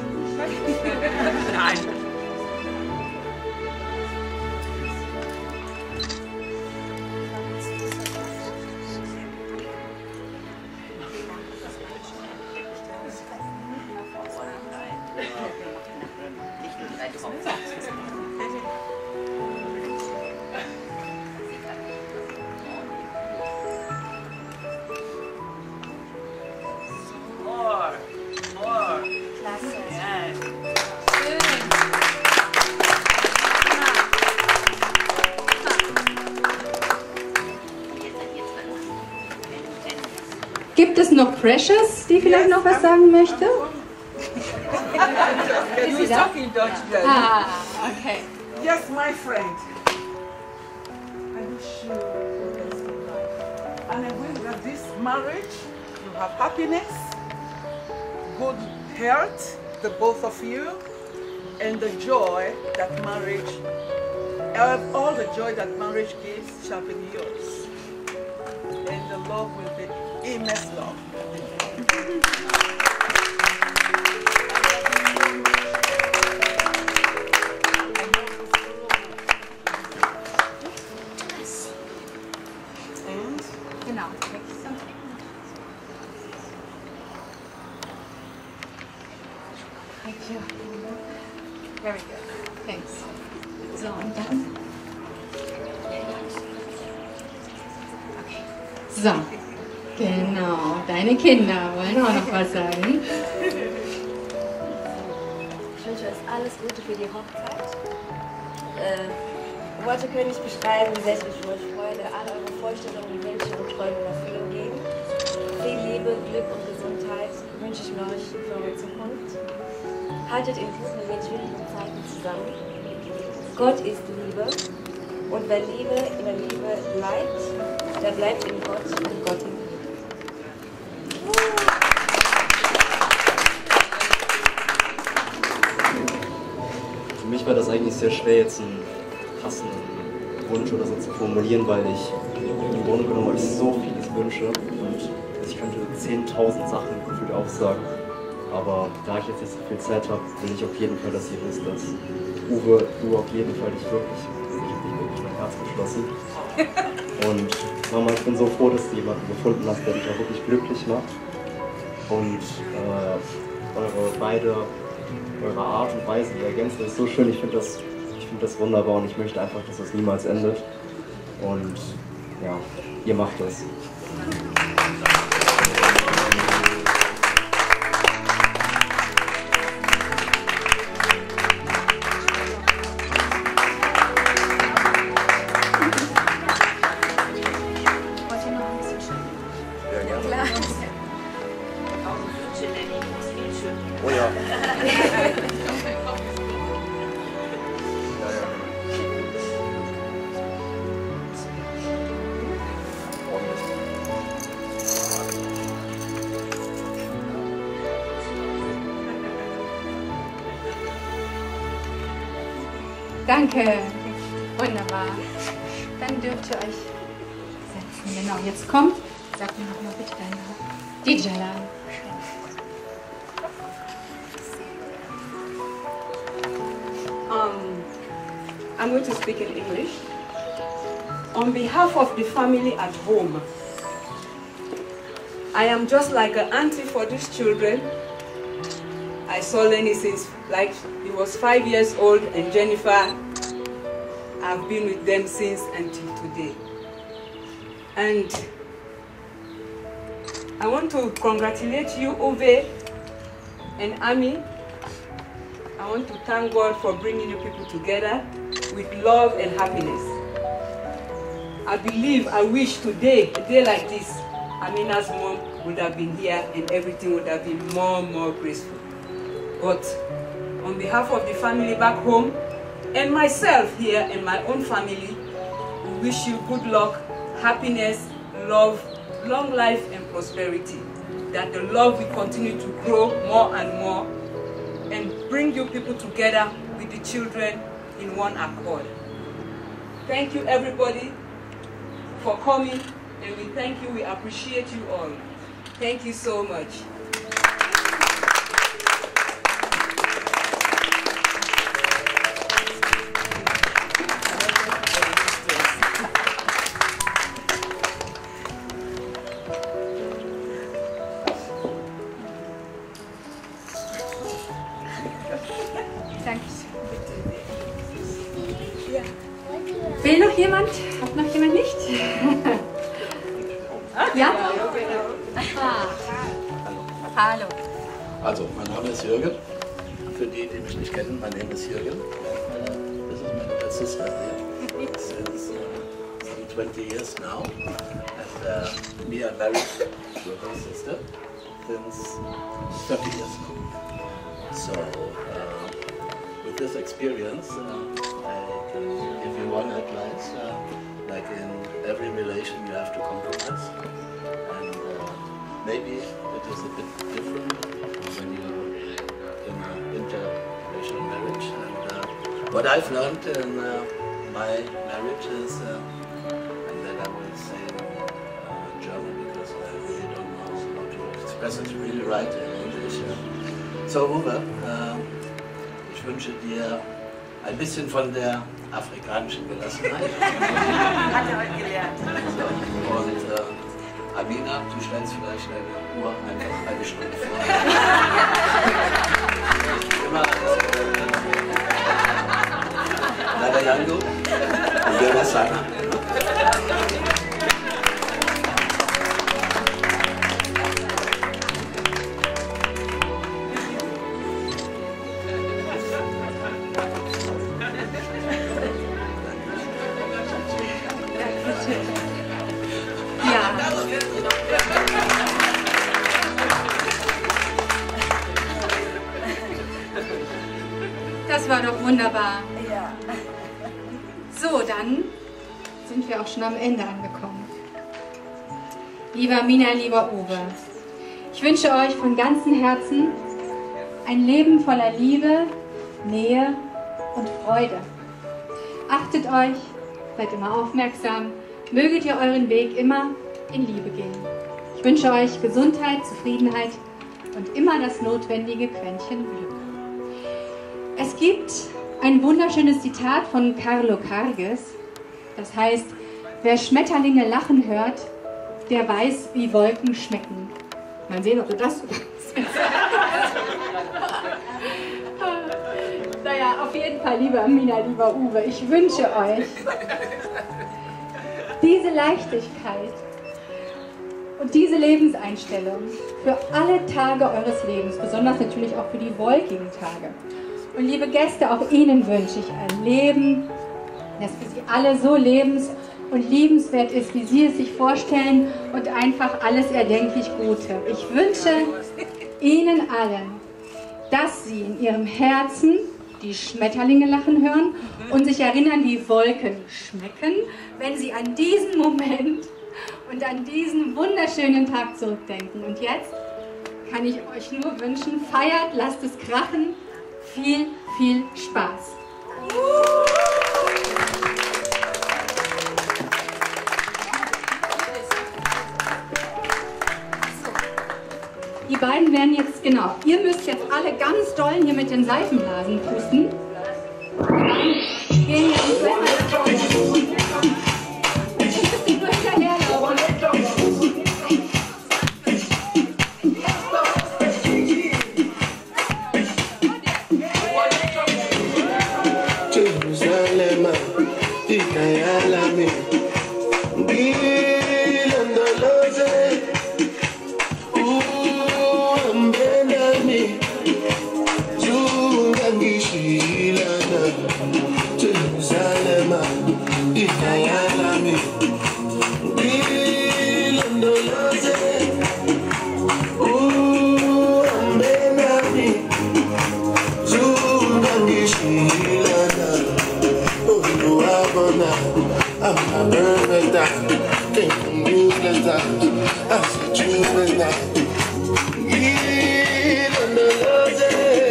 Nein. Gibt es noch Precious, die vielleicht noch was sagen möchte? Ist sie da? Ah, okay. Yes, my friend. I wish you the best in life. And I will love this marriage, you have happiness, good health, the both of you, and the joy that marriage, all the joy that marriage gives shall be yours. And the love will be immense love. Genau. Thank you. Very good. Thanks. So, und dann? Okay. So. Genau. Deine Kinder wollen auch noch was sagen. Ich wünsche euch alles Gute für die Hochzeit. Worte können nicht beschreiben, wie sehr ich mich für euch freue. Alle eure Vorstellungen, Wünsche und Träume in Erfüllung gehen. Viel Liebe, Glück und Gesundheit wünsche ich mir euch für eure Zukunft. Haltet in guten und in schwierigen Zeiten zusammen. Gott ist Liebe. Und wer Liebe in der Liebe bleibt, der bleibt in Gott und Gott in Liebe. Für mich war das eigentlich sehr schwer, jetzt einen passenden Wunsch oder so zu formulieren, weil ich im Grunde genommen euch so vieles wünsche und ich könnte 10.000 Sachen gefühlt aufsagen. Aber da ich jetzt nicht so viel Zeit habe, will ich auf jeden Fall, dass ihr wisst, dass Uwe, du auf jeden Fall dich wirklich mein Herz geschlossen. Und Mama, ich bin so froh, dass du jemanden gefunden hast, der dich auch wirklich glücklich macht. Und eure Art und Weise, die Ergänzung ist so schön, ich finde das wunderbar und ich möchte einfach, dass das niemals endet. Und ja, ihr macht das. Oh ja. Danke. Wunderbar. Dann dürft ihr euch setzen. Genau, jetzt kommt. Sag mir noch mal bitte deinen Namen. Die Jalal. I'm going to speak in English. On behalf of the family at home, I am just like an auntie for these children. I saw Lenny since like he was 5 years old, and Jennifer, I've been with them since until today. And I want to congratulate you, Uwe and Ami. I want to thank God for bringing you people together with love and happiness. I believe, I wish today, a day like this, Amina's mom would have been here and everything would have been more graceful. But on behalf of the family back home and myself here and my own family, we wish you good luck, happiness, love, long life and prosperity. That the love will continue to grow more and more and bring you people together with the children in one accord. Thank you everybody for coming, and we thank you, we appreciate you all. Thank you so much. Will noch jemand? Hat noch jemand nicht? Ja? Hallo. Also, mein Name ist Jürgen. Für die, die mich nicht kennen, mein Name ist Jürgen. This is my little sister there. Since some 20 years now. And me are married to her sister since 30 years now. So, with this experience, I can give you one advice. Like in every relation, you have to compromise. maybe it is a bit different when you're in an interracial marriage. And what I've learned in my marriage is, and then I will say German because I really don't know how to express it really right in English. So Uwe, ich wünsche dir ein bisschen von der afrikanischen Gelassenheit. Hat er heute gelernt. Und Amina, du stellst vielleicht deine Uhr einfach eine Stunde vor. Immer Nada Yango und Bella Sana. Das war doch wunderbar. Ja. So, dann sind wir auch schon am Ende angekommen. Lieber Mina, lieber Uwe, ich wünsche euch von ganzem Herzen ein Leben voller Liebe, Nähe und Freude. Achtet euch, seid immer aufmerksam, möget ihr euren Weg immer in Liebe gehen. Ich wünsche euch Gesundheit, Zufriedenheit und immer das notwendige Quäntchen Glück. Es gibt ein wunderschönes Zitat von Carlo Carges, das heißt, wer Schmetterlinge lachen hört, der weiß, wie Wolken schmecken. Mal sehen, ob du das Naja, auf jeden Fall, liebe Amina, lieber Uwe, ich wünsche euch diese Leichtigkeit und diese Lebenseinstellung für alle Tage eures Lebens, besonders natürlich auch für die wolkigen Tage. Und liebe Gäste, auch Ihnen wünsche ich ein Leben, das für Sie alle so lebens- und liebenswert ist, wie Sie es sich vorstellen und einfach alles erdenklich Gute. Ich wünsche Ihnen allen, dass Sie in Ihrem Herzen die Schmetterlinge lachen hören und sich erinnern, wie Wolken schmecken, wenn Sie an diesen Moment und an diesen wunderschönen Tag zurückdenken. Und jetzt kann ich euch nur wünschen, feiert, lasst es krachen, viel, viel Spaß. Die beiden werden jetzt, genau, ihr müsst jetzt alle ganz doll hier mit den Seifenblasen pusten. Die beiden gehen jetzt nur hinterherlaufen. Jerusalem, Ikayalami, Gilandoloze, Uambenami, Zungangishilana. Jerusalem, Ikayalami, Gilandoloze, Uambenami, Zungangishilana. I'm a perfect doctor, came from useless doctor. I said you was not. Even the love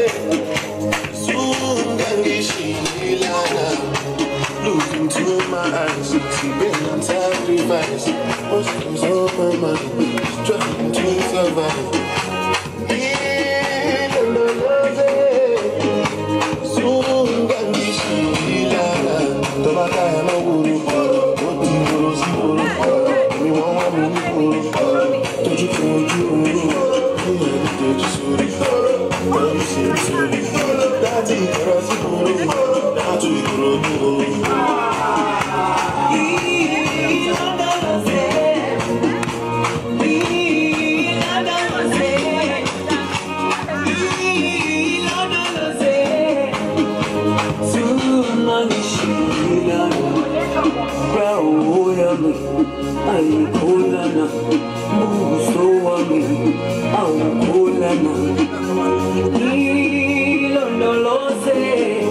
soon can get shilana. Looking to my eyes, been on sacrifice. Most things open my trying to survive. Even the love soon can get shilana. Aukulana, muso wami, aukulana, ilondolose,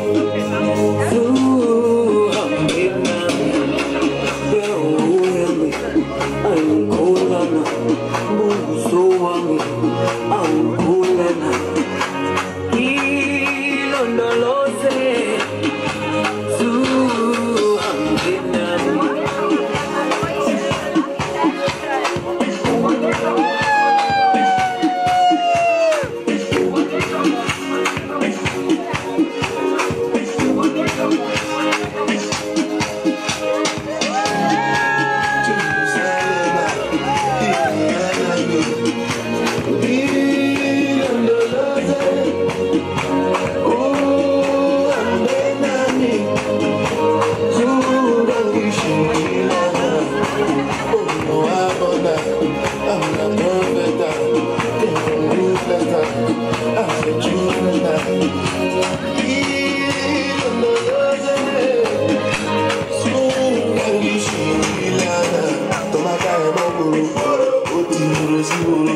suhamidnami, beuyami, aukulana, muso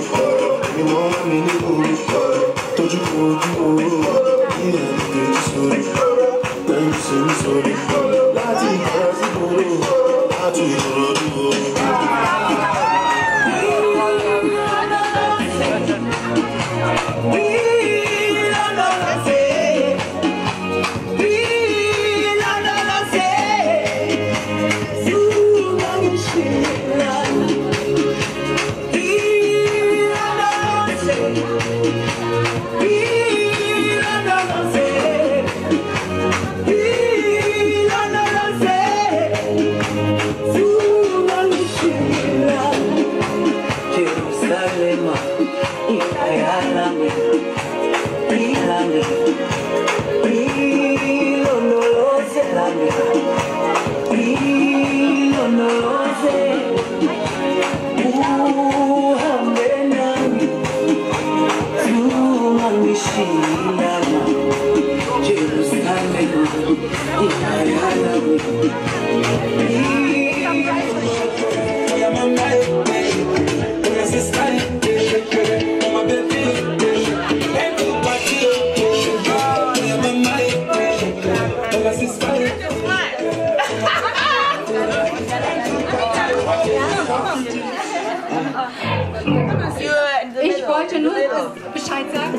Ich wollte nur Bescheid sagen.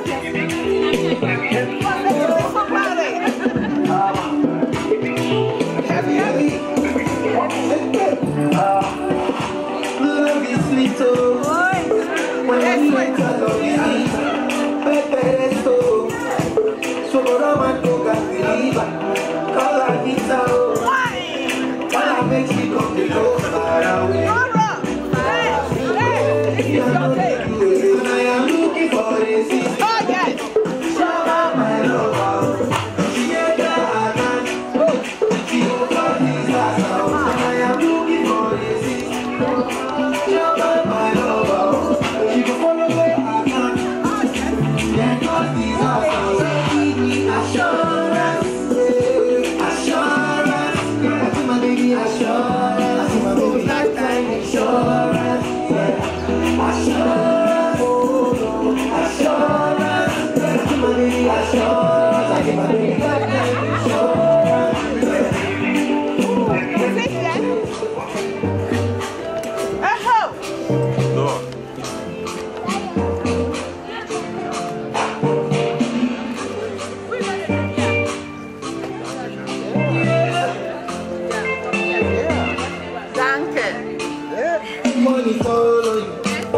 Money follow you,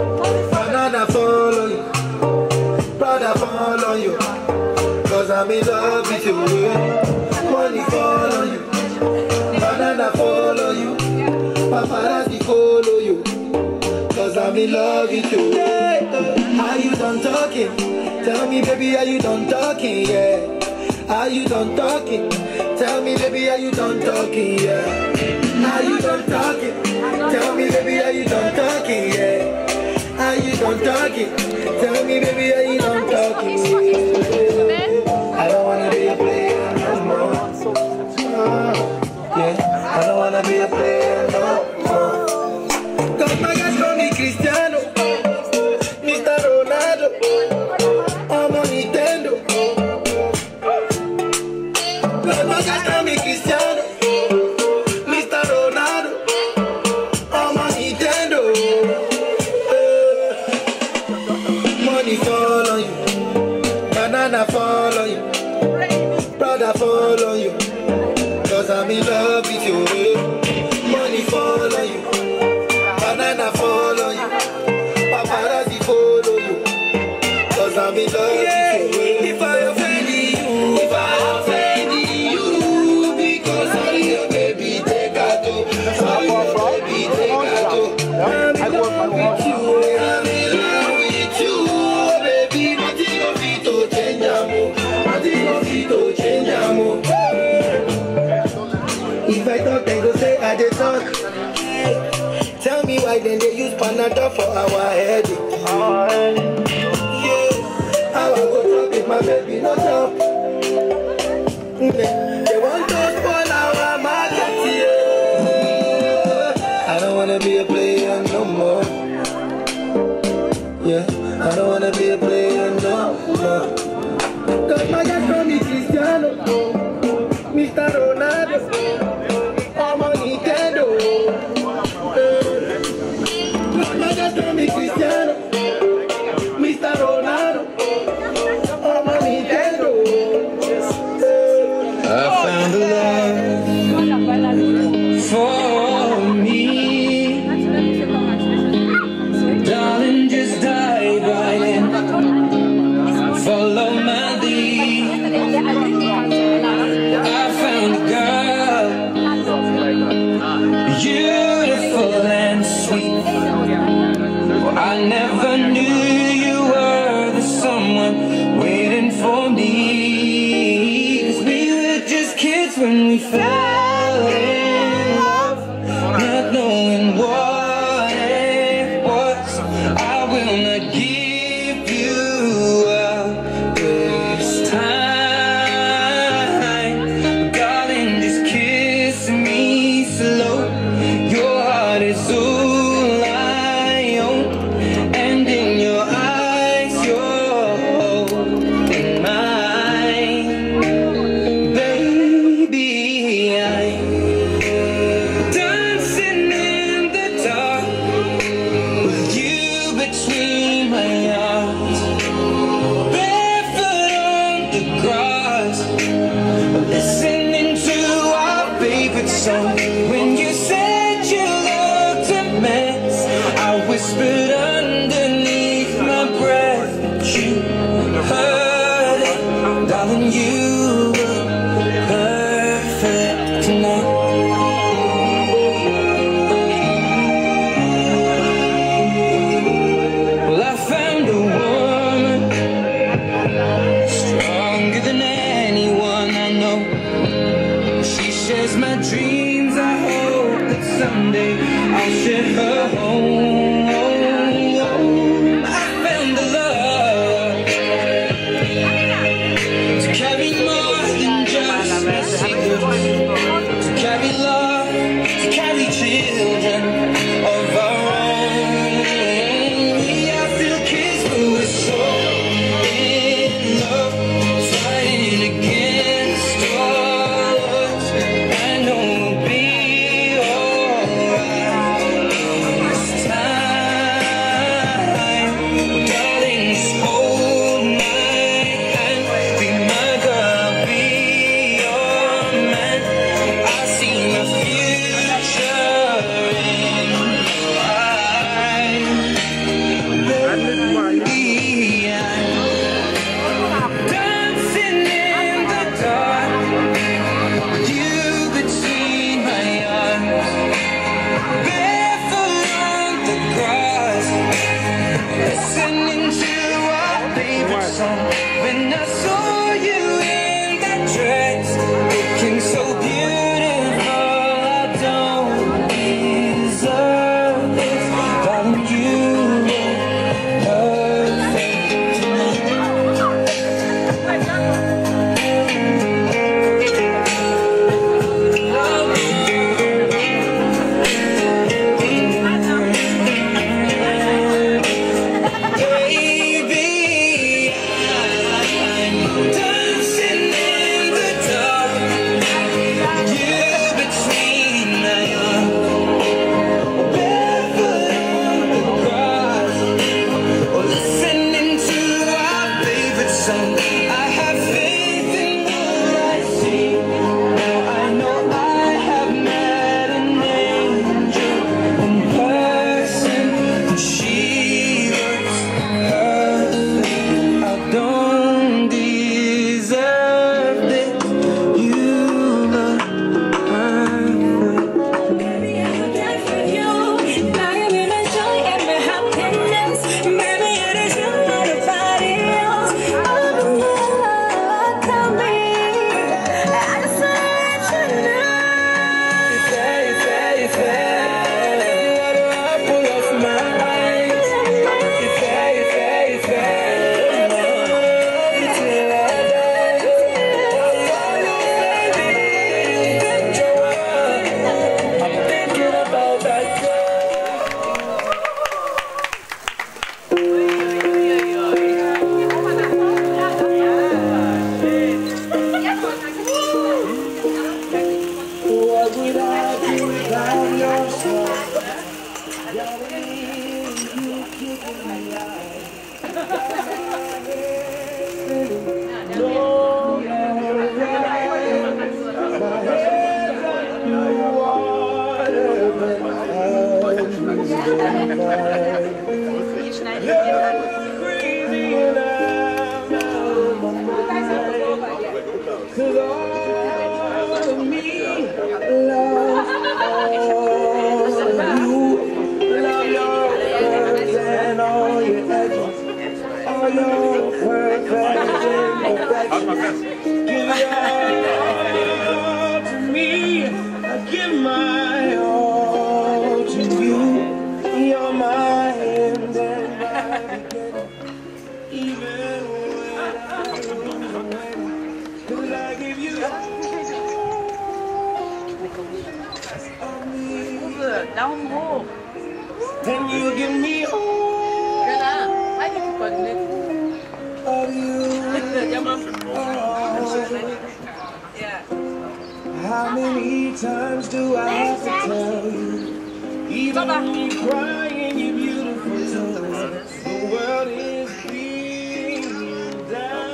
banana follow you, brother follow you, cause I'm in love with you. Money follow you, banana follow you, paparazzi follow you, cause I'm in love with you. Are you done talking? Tell me baby, are you done talking? Yeah. Are you done talking? Tell me baby, are you done talking? Yeah. Are you done talking? Tell me baby, are you done talking? Yeah. Are you done talking? Tell me baby, are you done talking? Yeah. I don't wanna be a player no more. Yeah. I don't wanna be a player no more. Cause my guys call me Cristiano, Mr. Ronaldo, I'm on Nintendo. Cause my guys call me Cristiano, Mr. Ronaldo, I'm on Nintendo. Money follow you, banana follow you, brother follow you, cause I'm in love with you. Money follow you, banana follow you, paparazzi follow you, cause I'm in love with you. If I offend you, if I offend you, because sorry your baby take a toe, sorry your baby take a toe. I'm in love with you, I'm in love with you, baby. Nothing of it to change amo, nothing of it to change amo. If I talk, then go say I dey talk. Tell me why then they use Panadol for our headache. Yeah, how I go talk if my baby no talk? They want to spoil our market. Yeah, I don't wanna be a player no more. Yeah, I don't wanna be a player, no, no. Cause my guys call me Cristiano, Mr. Ronaldo, I'm on Nintendo. My guys call me Cristiano, Mr. Ronaldo, I'm on Nintendo. I found a love for me. Darling, just dive right in. Follow my lead. I found a girl, beautiful and sweet. I never knew you were the someone waiting for me. 'Cause we were just kids when we fell in love, not knowing what it was. I will not give you up this time. Darling, just kiss me slow. Your heart is all I own, and in your eyes you're holding mine. Baby, I'm dancing in the dark with you between my arms, barefoot on the grass, listening to our favorite song. When you said you looked a mess, I whispered underneath my breath, but you heard it. Darling, you were perfect tonight. Well, I found a woman stronger than anyone I know. She shares my dreams. I hope that someday I'll share her home. I found the love to carry more than just my secrets, to carry love, to carry children of our own. We are still kids, but we're so in love, fighting against all odds. I know we'll be alright this time. Darling, just hold my hand, be my girl, be your man. I see my future in your eyes. Baby, I'm dancing in the dark with you between my arms, barefoot on the grass, listening to our favorite song. When I saw you in that dress, looking so beautiful, I don't deserve this. Darling, you were perfect tonight. Baby, I'm You're your perfect imperfection. Give your all to me. I give my all to you. You're my end and my beginning. Even when I'm waiting, 'cause I give you Daumen hoch. and you give me all of you. How many times do I have to tell you? Even when you're crying, you're beautiful too. The world is beating down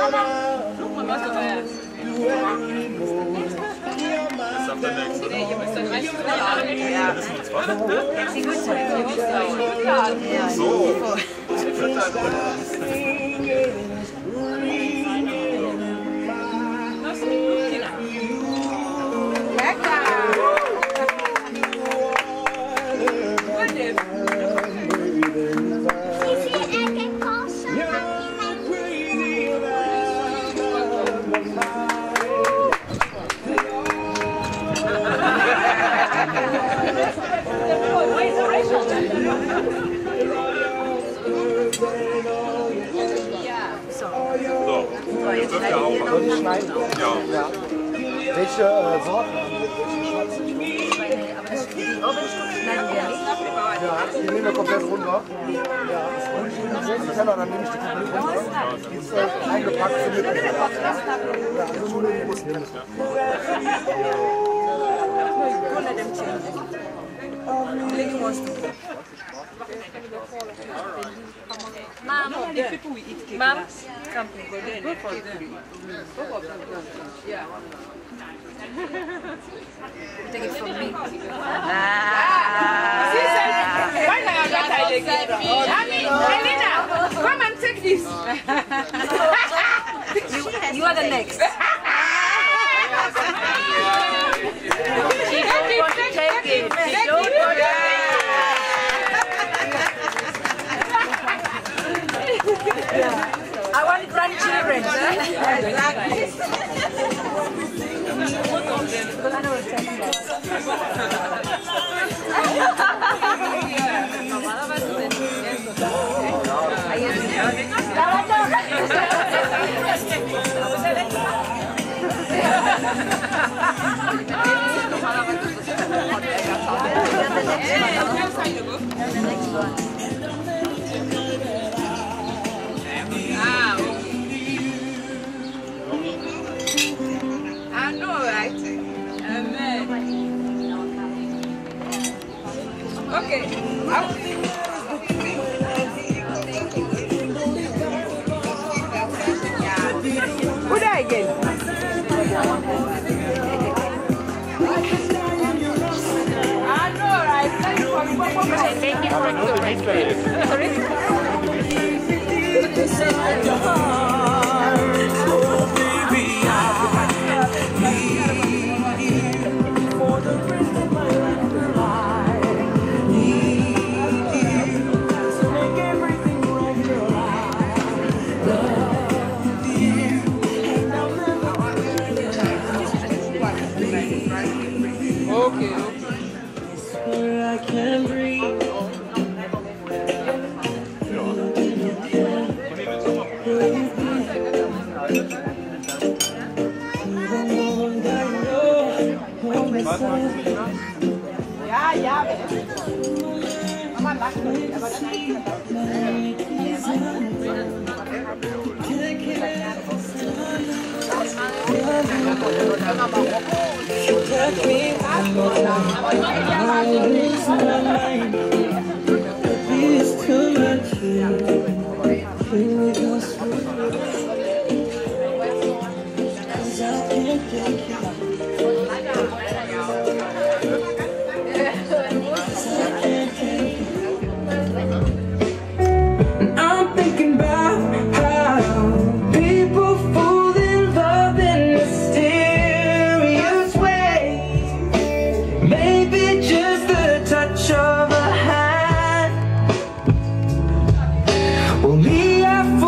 to every moment. You're my Welche Sorten? Ja, die nehmen wir komplett runter. Ja, und in den großen Teller, dann nehme ich die komplett runter. Die ist eingepackt für mit. Ja, also nur den großen nehmen. Mom, come. Take it from me. Elena, come and take this. You are the next. She don't want to take it. She don't want to. I want grandchildren. I know, right? Amen. Okay. Who that again? I know, right? Thank you Okay. Where I can breathe. Ja, ja. Mama lacht nicht, aber dann I'm thinking about how people fall in love in mysterious ways. Maybe just the touch of a hand. Well, me, I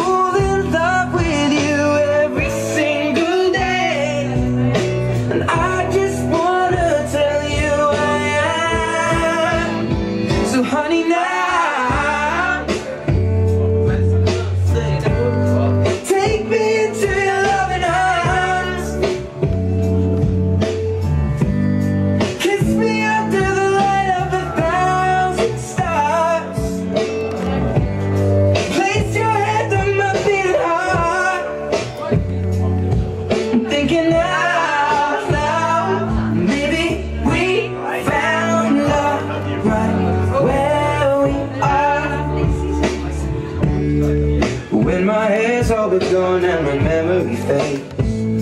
When my hair's all but gone and my memory fades,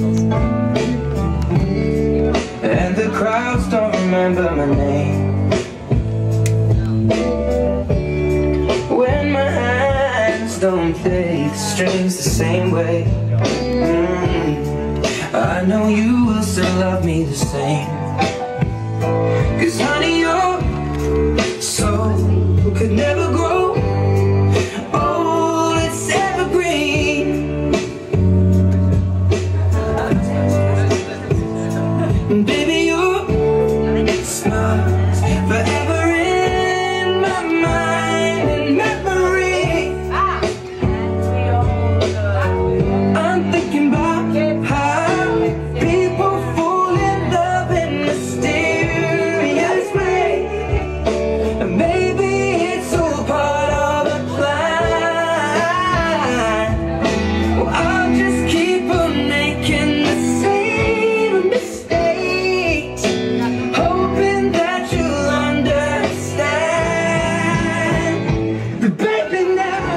and the crowds don't remember my name. When my hands don't play the strings the same way, I know you will still love me the same. 'Cause honey, your soul could never grow old, it's evergreen. Baby, your smile's forever in my mind and memory. I'm thinking about how people fall in love in mysterious ways, and maybe it's all part of the plan. Well, I'll just keep on making the same mistakes, hoping that you'll understand. But baby, now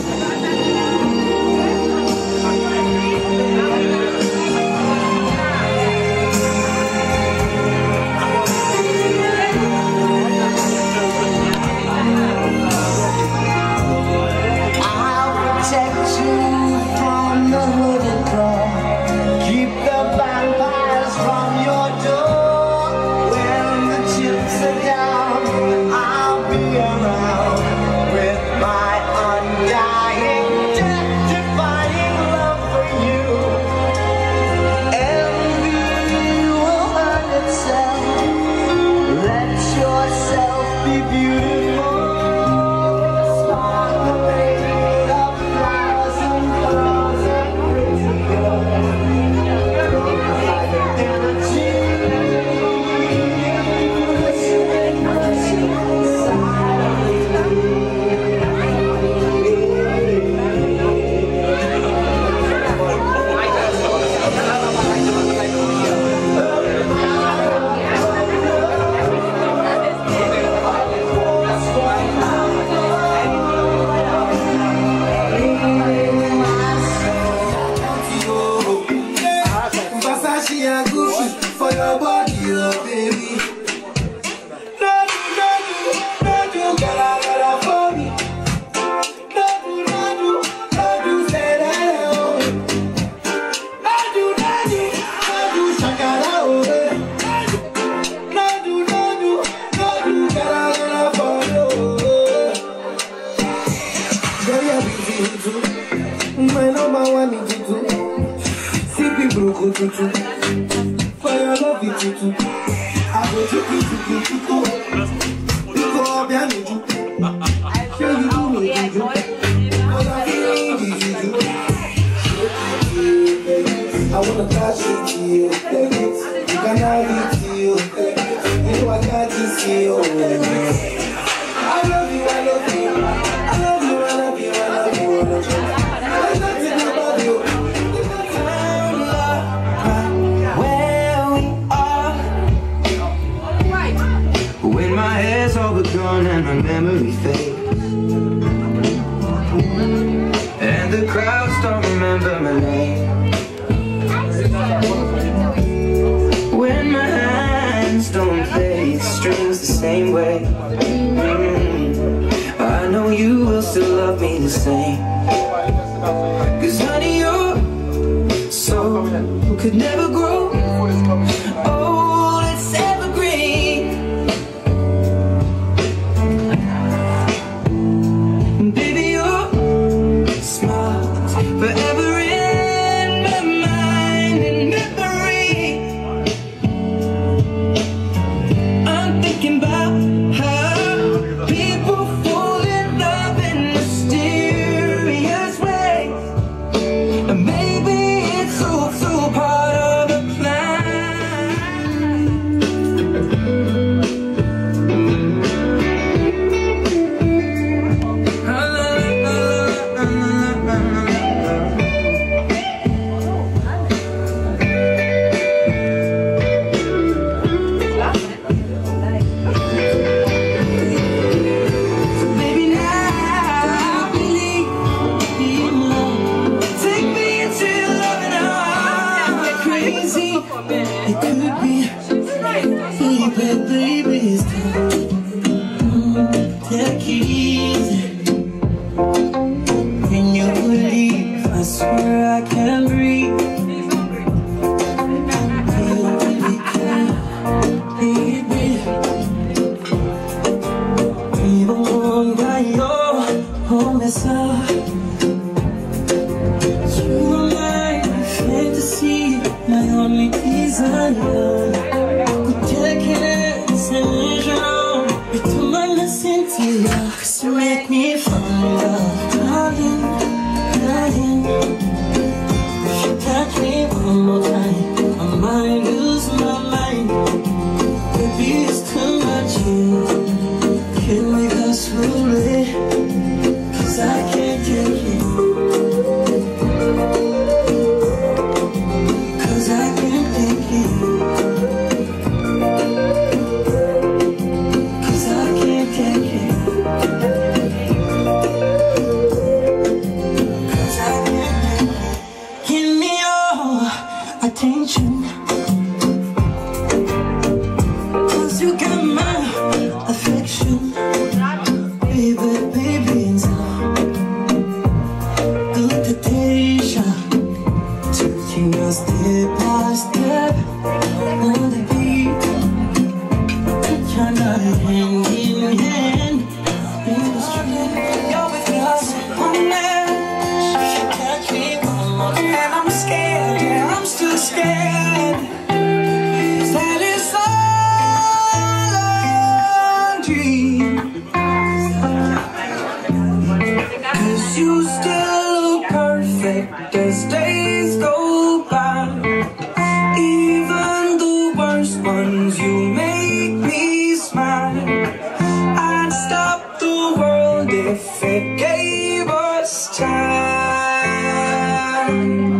I'll protect you from the hooded claw, keep the vampires from your door. When the chips are down, I'll be around with my undying, death-defying love for you. Envy will hurt itself. Let yourself be beautiful. Versace and Gucci for your body, oh baby. No do, gotta for me. No do, say that, oh. No do, shakara, oh. No do, gotta for you. Girl, you're beautiful, my number one is you too. Broken tutu, for your love it tutu. I go tutu. You go up and you do. Sure you do me juju. Cause I'm feeling the juju. I wanna touch it to you, baby. You can have it to you. You know I got to see you. I love you. I love you. There's nothing about you. When my hair's all but gone and my memory fades, and the crowds don't remember my name. When my hands don't play the strings the same way, I know you will still love me the same. 'Cause honey, your soul could never grow old, it's evergreen. Baby, your smile's forever in my mind and memory. I'm thinking about how people fall in love in mysterious ways, and maybe it's also part of And I'm scared, yeah, I'm still scared. That it's all a dream. 'Cause you still look perfect as days go by. Even the worst ones, you make me smile. I'd stop the world if it gave us time.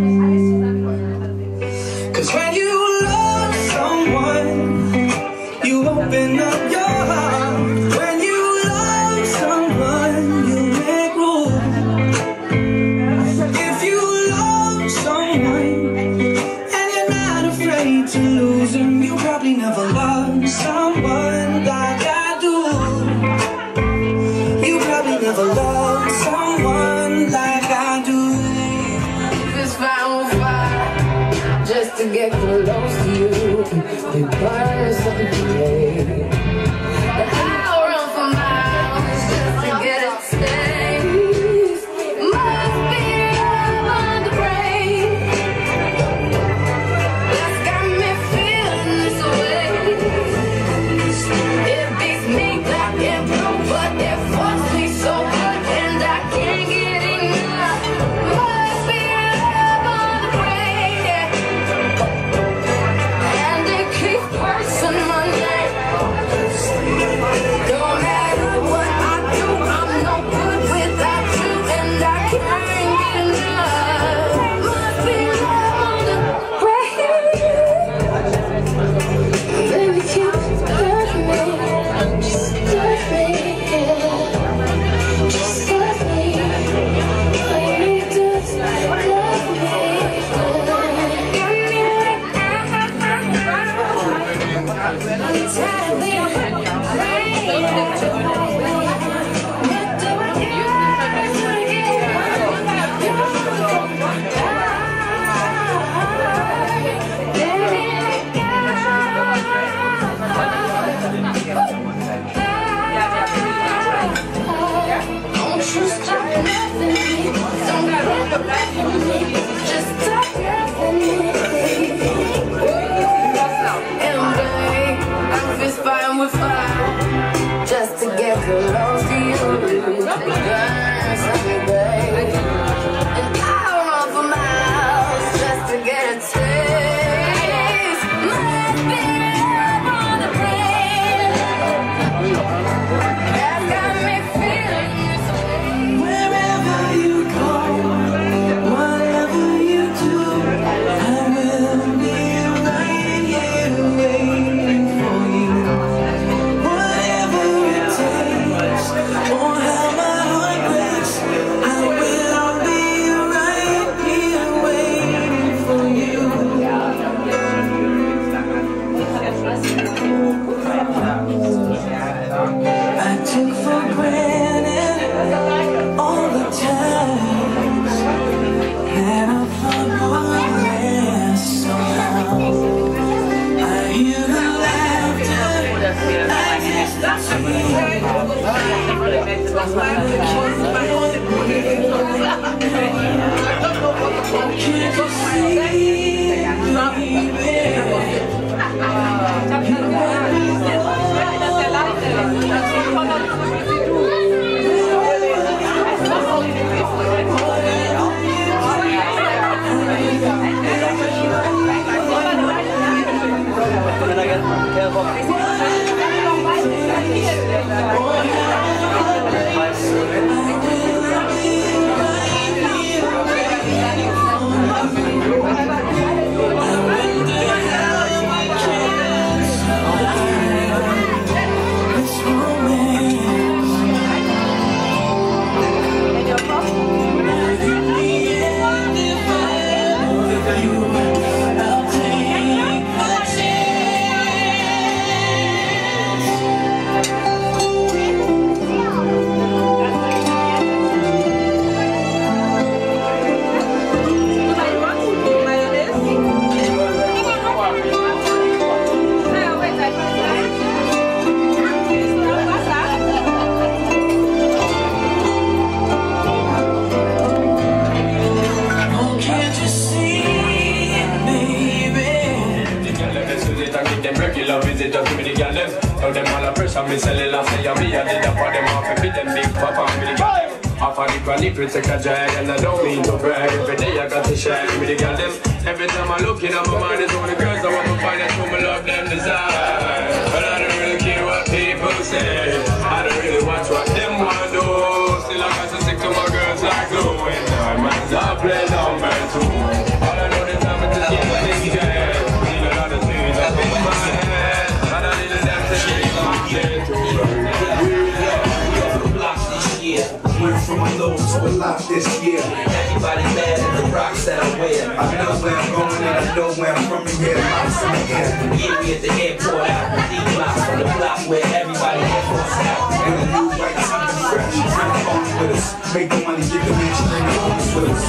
'Cause when you love someone, you open up your heart. When you love someone, you make room. If you love someone and you're not afraid to lose them, you probably never loved someone like I do. You probably never loved someone like I do. It's fire on fire, just to get close to you. They burn something today. And I'll run for miles just to get a taste. Must be love on the brain. That's got me feeling this way. It beats me black and blue, but it fucks me so good, and I can't get enough. Must be love on the brain, yeah. And it keeps cursing my name. and me cellular say me a did up for them off and them big papa and me the girl them. Half of the granny protect a jag and I don't mean to brag. Every day I got to share with the girl them. Every time I look in my mind is all the girls I want to find out who me love them desire. But I don't really care what people say. I don't really watch what them want do. Still I got to stick to my girls like glue. And diamonds I play number 2. All I know is I'm just getting scared. Feel a lot of things up in my head. And I need them to shake my head too. Went from a low to a lot this year. Everybody mad at the rocks that I wear. I know where I'm going and I know where I'm from. And here, lots in the air. Yeah, we at the airport out with these blocks from the block where everybody airports out. And the new white something fresh. Bring the phones with us. Make the money, get the mansion, bring the homes with us.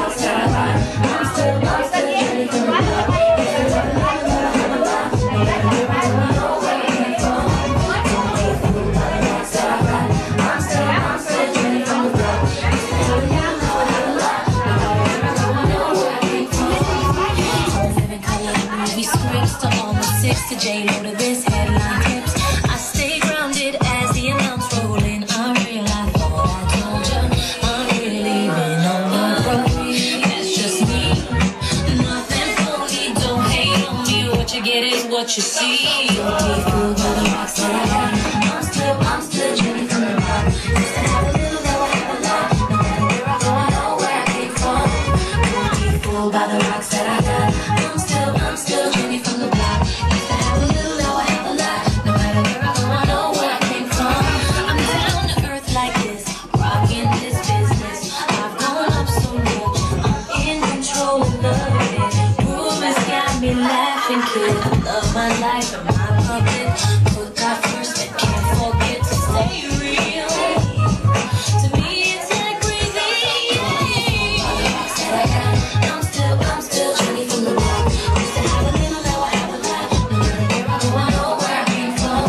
To J-Lo to this headline clips. I stay grounded as the amounts roll in. I realize what I told you. I'm really leaving on the road. That's just me. Nothing phony. Don't hate on me. What you get is what you see. Don't be fooled by the rocks that I got. I'm still drinking from the bar. Used to have a little, now I have a lot. No matter where I go, I know where I came from. Don't be fooled by the rocks that I got. I'm still drinking from the block. Love my life and my public. Put God first and can't forget to stay real. To me it's like crazy. I'm still drinking from the block. Used to have a little, now I have a lot. No matter where I go, I know where I came from.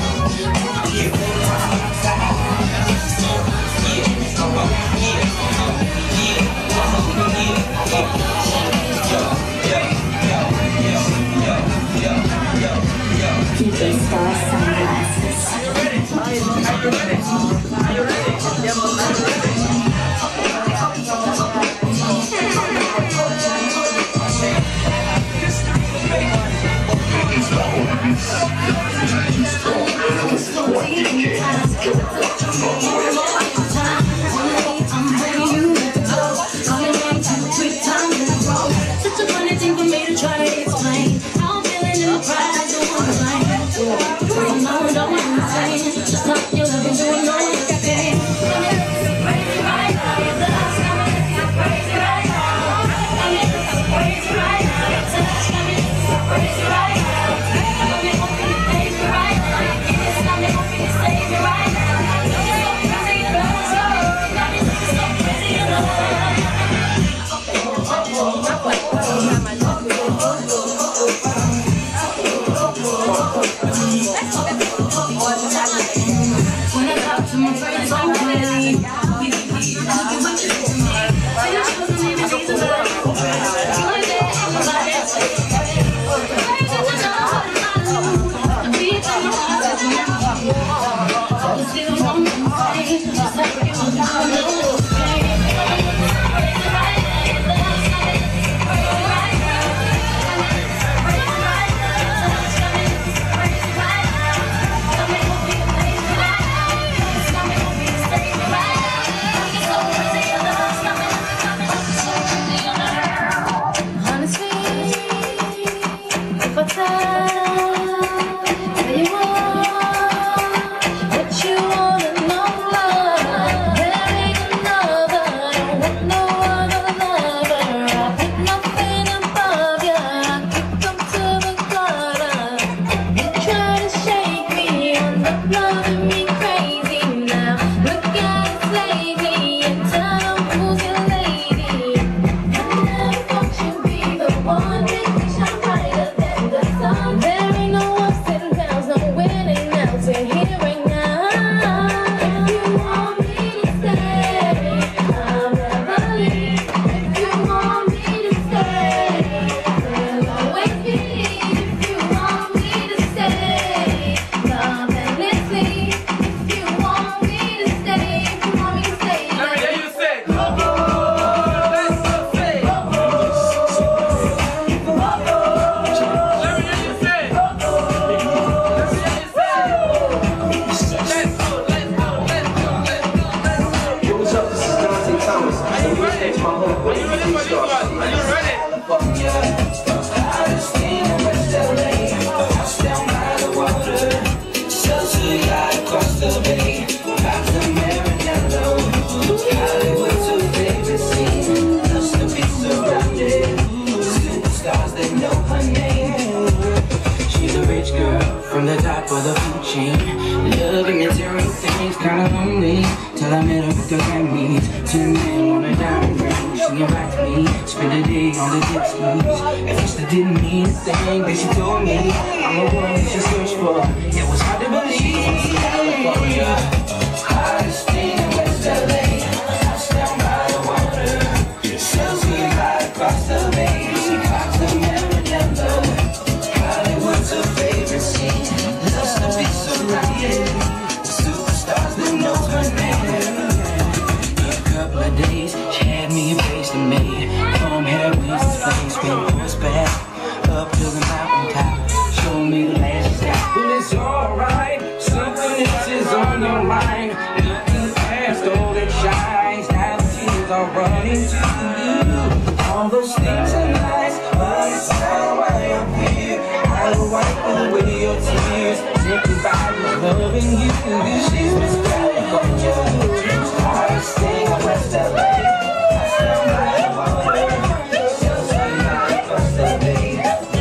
From the top of the food chain, loving material things, kinda lonely. Till I met her with the Grammys. 10 men on a diamond ring, singing back to me. Spend a day on the jet skis. At first I didn't mean a thing, but she told me I'm the one that she searched for. It was hard to believe. California, hottest thing in West LA. House down by the water, sells me right across the bay. She clocks the Maranello. Hollywood's her favorite scene. Loves to be surrounded with superstars that know her name. In a couple of days, she had me a bracelet made. Comb hair, business face, been horseback up to the mountaintop. Show me the last step. Well, it's alright. Something else is on your mind. Looking past all that shines. Now the tears are running to you. All those things are nice, but it's not why I'm here. I will wipe away your tears. Thinking about loving you. She's Miss California, hottest thing in West LA. I stand by the water, sells me right across the bay.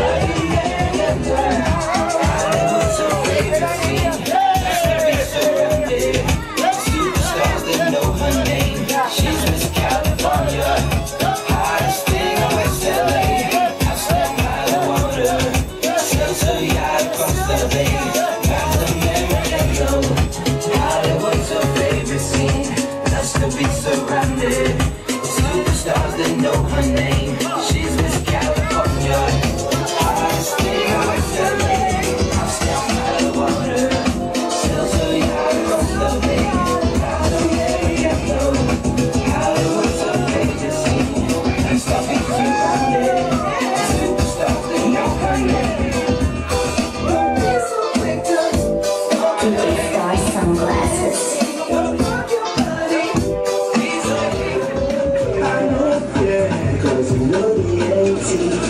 Hollywood's her favorite scene. She's surrounded with superstars that know her name. She's Miss California, hottest thing in West LA. I stand by the water, sells her yacht across the bay. Got the Maranello. Hollywood's her favorite scene. Loves to be surrounded with superstars that know her name. She's Miss California, hottest thing in West LA. I stand by the water, sells her yacht across the bay. Got the Maranello. Hollywood's her favorite scene. Loves to be surrounded with superstars that know her name. Blue Sky sunglasses. Cause you know the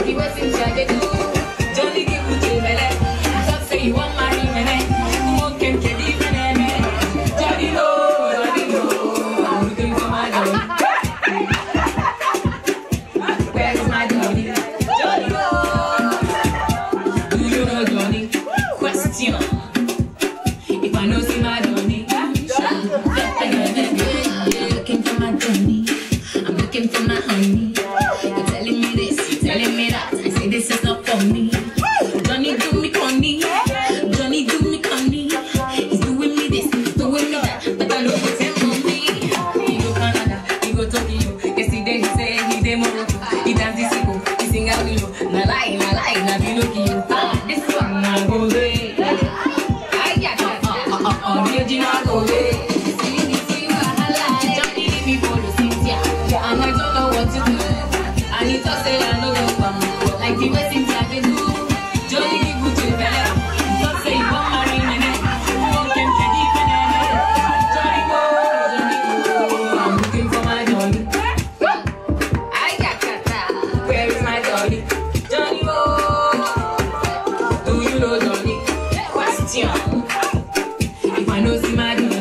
the way things are they do. Johnny give you to me. Talk say you want marry me. Who can get even me? Johnny no, I'm looking for my Johnny. Where is my Johnny? Johnny no. Do you know Johnny? Question. If I know see my Johnny, looking for my Johnny. I'm looking for my honey. You're telling me this, you're telling me that. I say this is not for me. Johnny do me conny. Johnny do me conny. He's doing me this, he's doing me that. But I know what's him on me. He go Canada, he go Tokyo. Yesterday he say he dey Morocco. He dance the sicko, he sing a willow. Na lie, na Pinocchio. This one na go away. Original go away. Johnny leave me for the Cynthia. And I don't know what to do. I need to say I know no come. Like the way things are they do. Johnny give you to me. Don't say you want marry me. Who can get even me? Johnny go. I'm looking for my Johnny. I got kata. Where is my Johnny? Johnny go. Do you know Johnny? Question. If I know see my Johnny.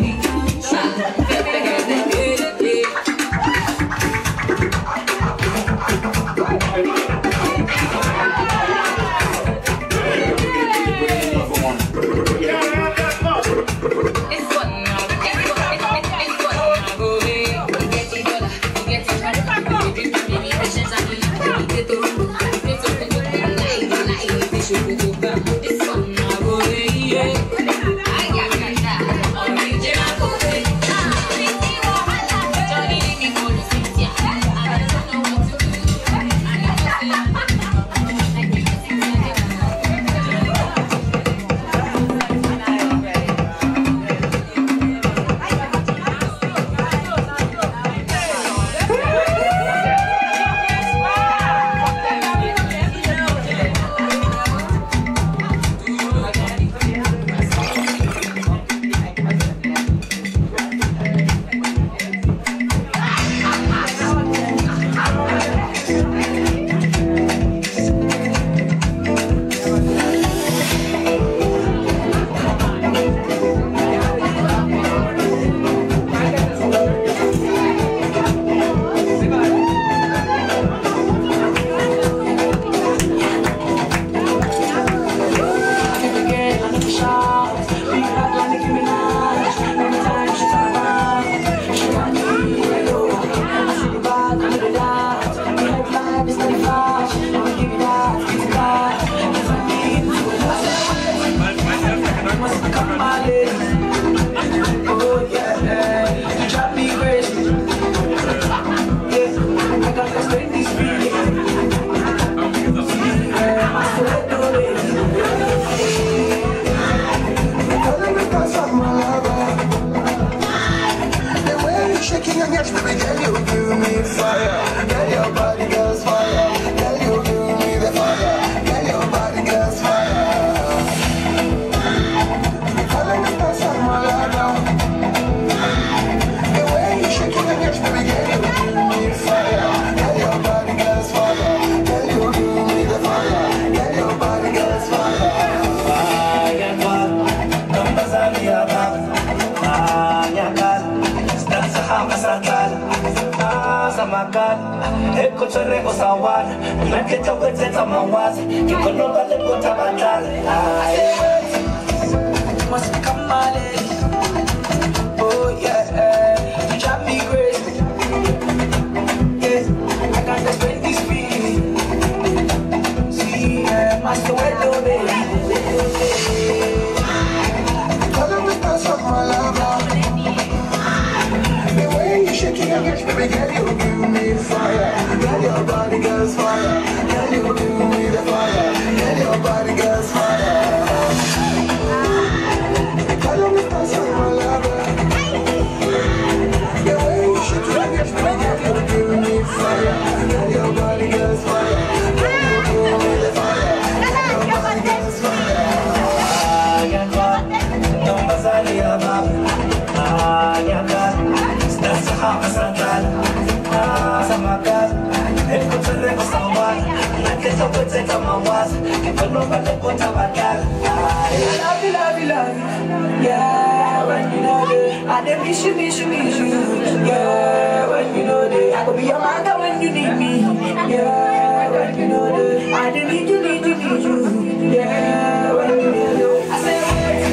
wetsetsa mangwaza ke no ba le kota batala I love you yeah when you know that I dey miss you yeah when you know that I could be your mother when you need me yeah when you know that I dey need you yeah when you know that I say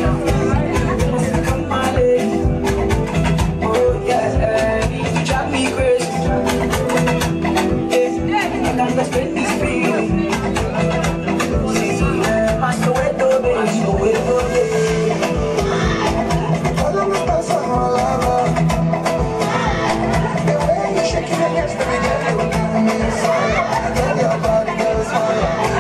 come my lady oh yeah you drive me crazy yeah I can't spend this feeling my Soweto baby Soweto baby follow me pass on my lover the way you shake your hips baby girl you give me a fire I love your body girl it's fire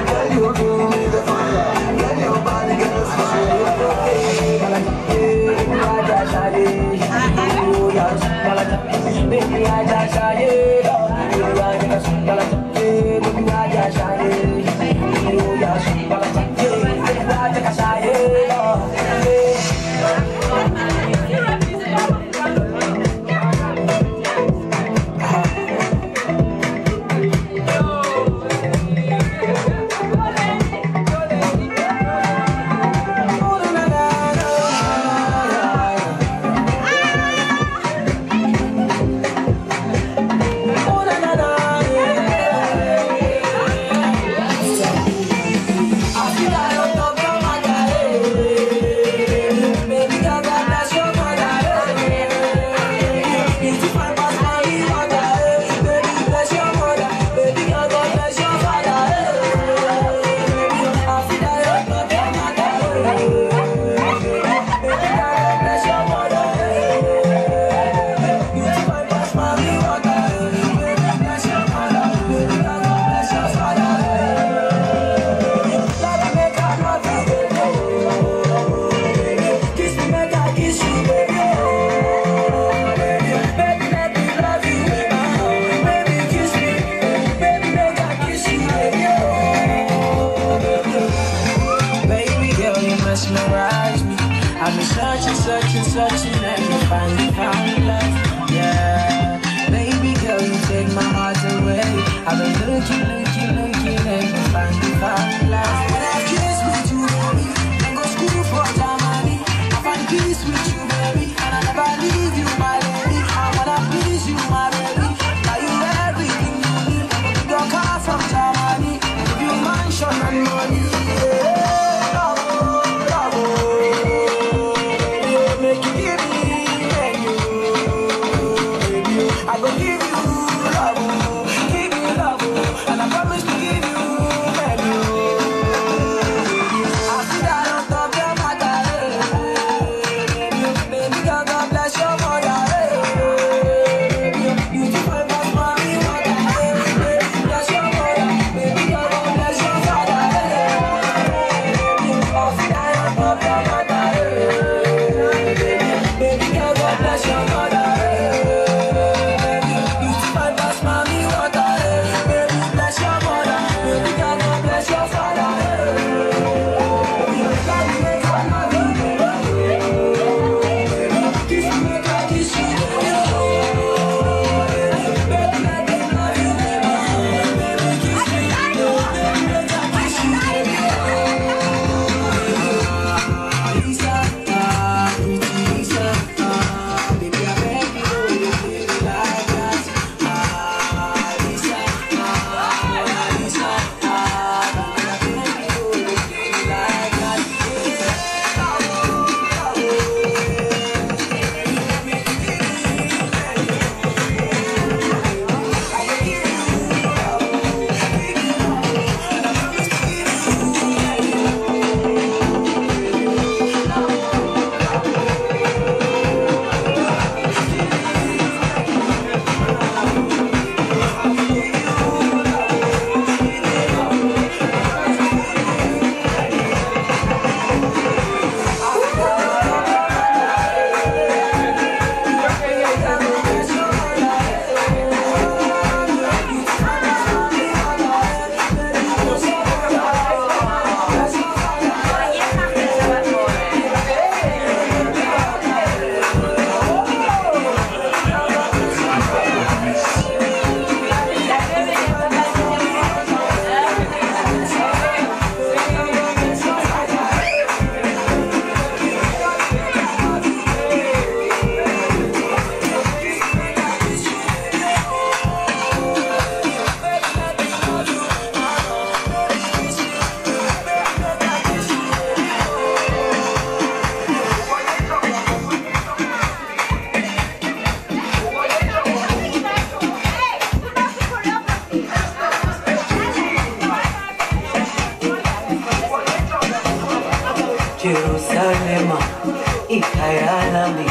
Jerusalema, ikayalami,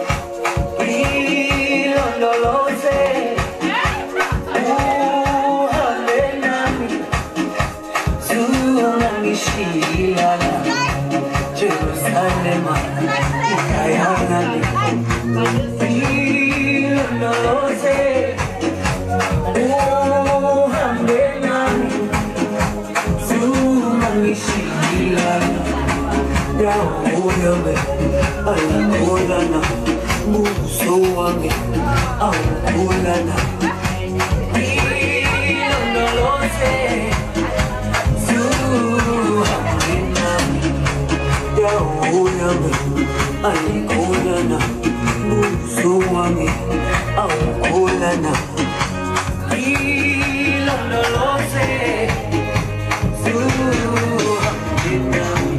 ilondoloze, uhambe nami, tunamishilana. Jerusalema, ikayalami, ilondoloze, uhambe nami, tunamishilana. Yaoyame, alikolana, muso wange, aukolana. Ilondoloze, zuhambe nami. Yaoyame, alikolana, muso wange, aukolana. Ilondoloze, zuhambe nami.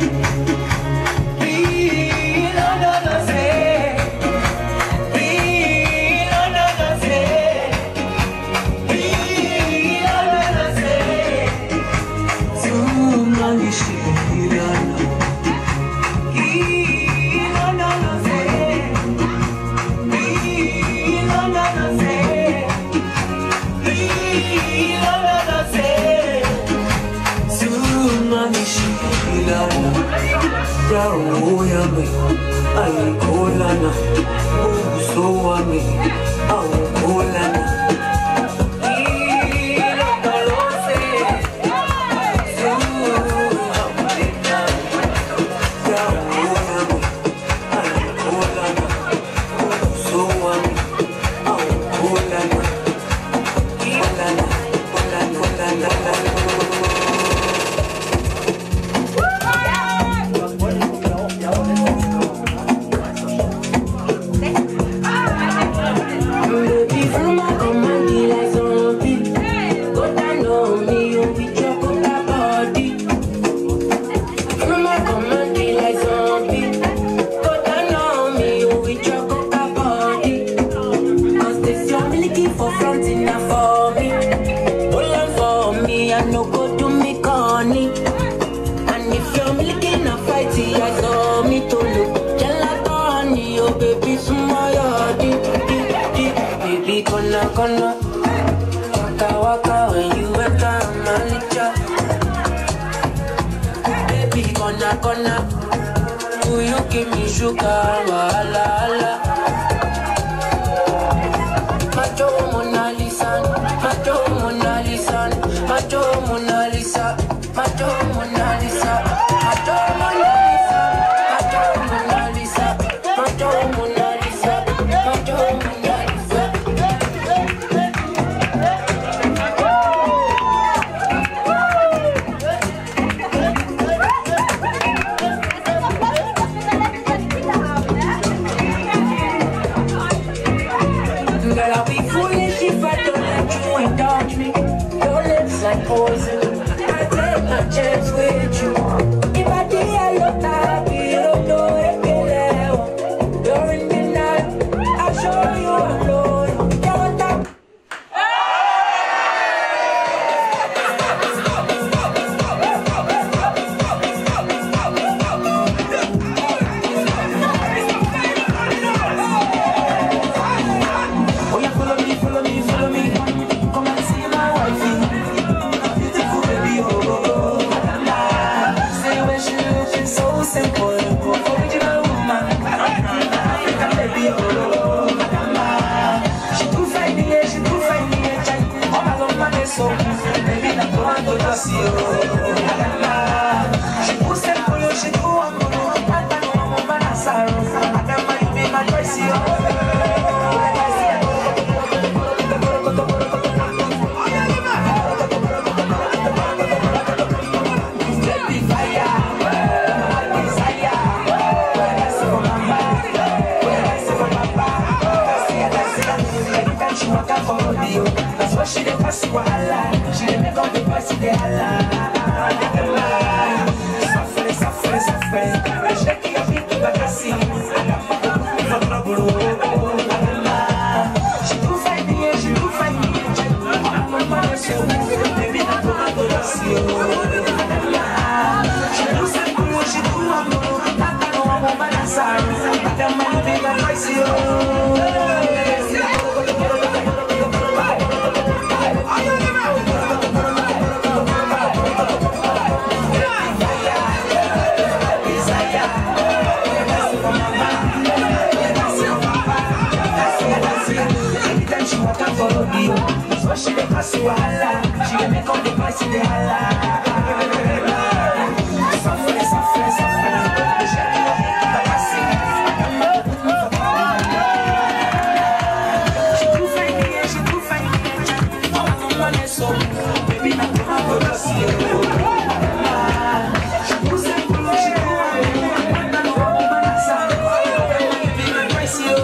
Yaoyame, alikolana, muso wange, aukolana. Ilondoloze, zuhambe nami. Yaoyame, alikolana, muso wange, aukolana. Ilana, olana. Gonna waka when you enter my licha. Baby, gonna will you give me sugar? Wala. Macho Mona Lisa, Macho Mona Lisa, Macho Mona Lisa, Macho Mona Lisa, Macho Mona Lisa, Macho Mona Lisa, Macho Mona Lisa, Macho Mona Lisa. Girl, I'll be foolish if Diamante y la traición. So she dey pass you wahala, she dey make all the boys dey holla. Suffer, suffer, suffer, she dey she too fine, yeah, she too fine. I'm on my so baby, na come go to see you. She too simple, she too fine, na come go to see you. Baby, na price you.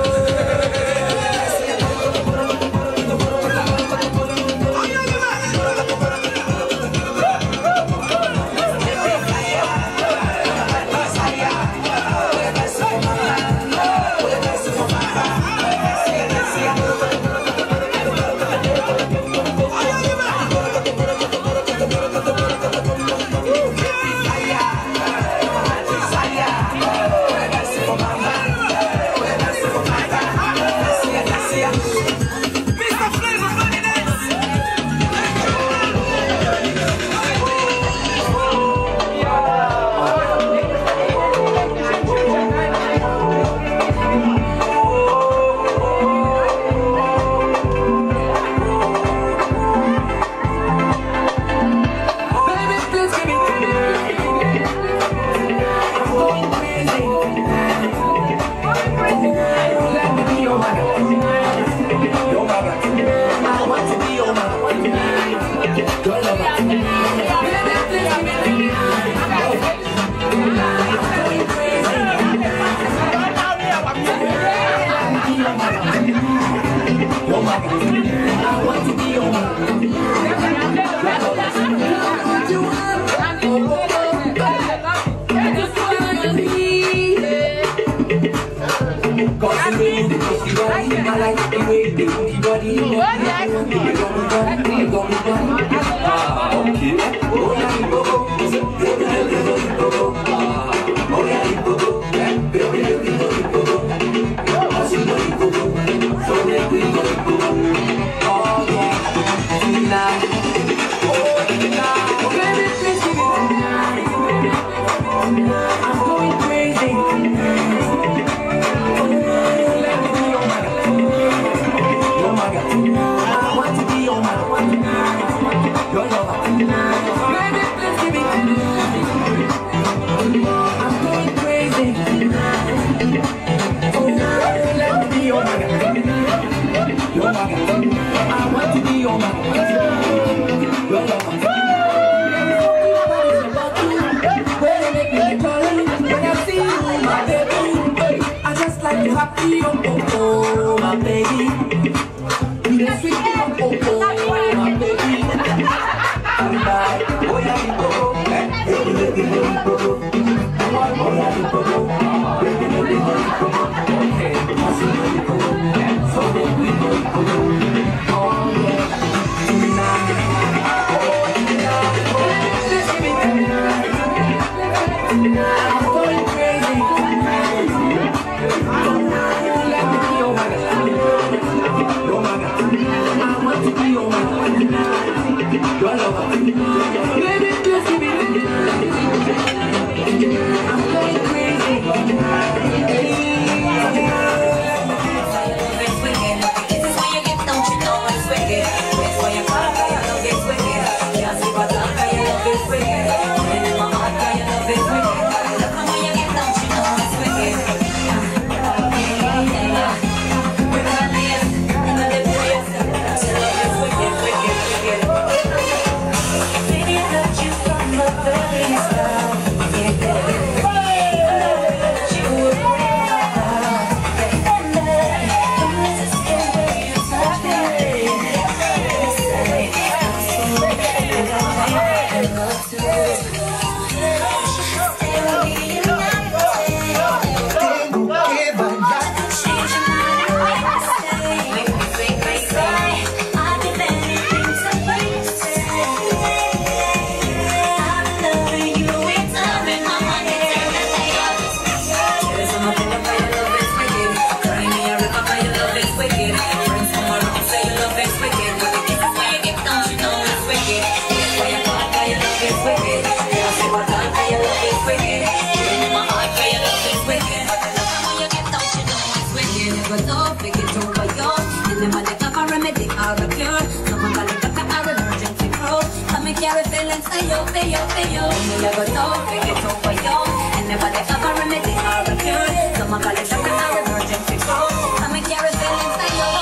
feelings for you, for you, for you. Me never know, think it's over you. And never let ever remedy or a cure. Some call it something or emergency code. Come and carry feelings for you.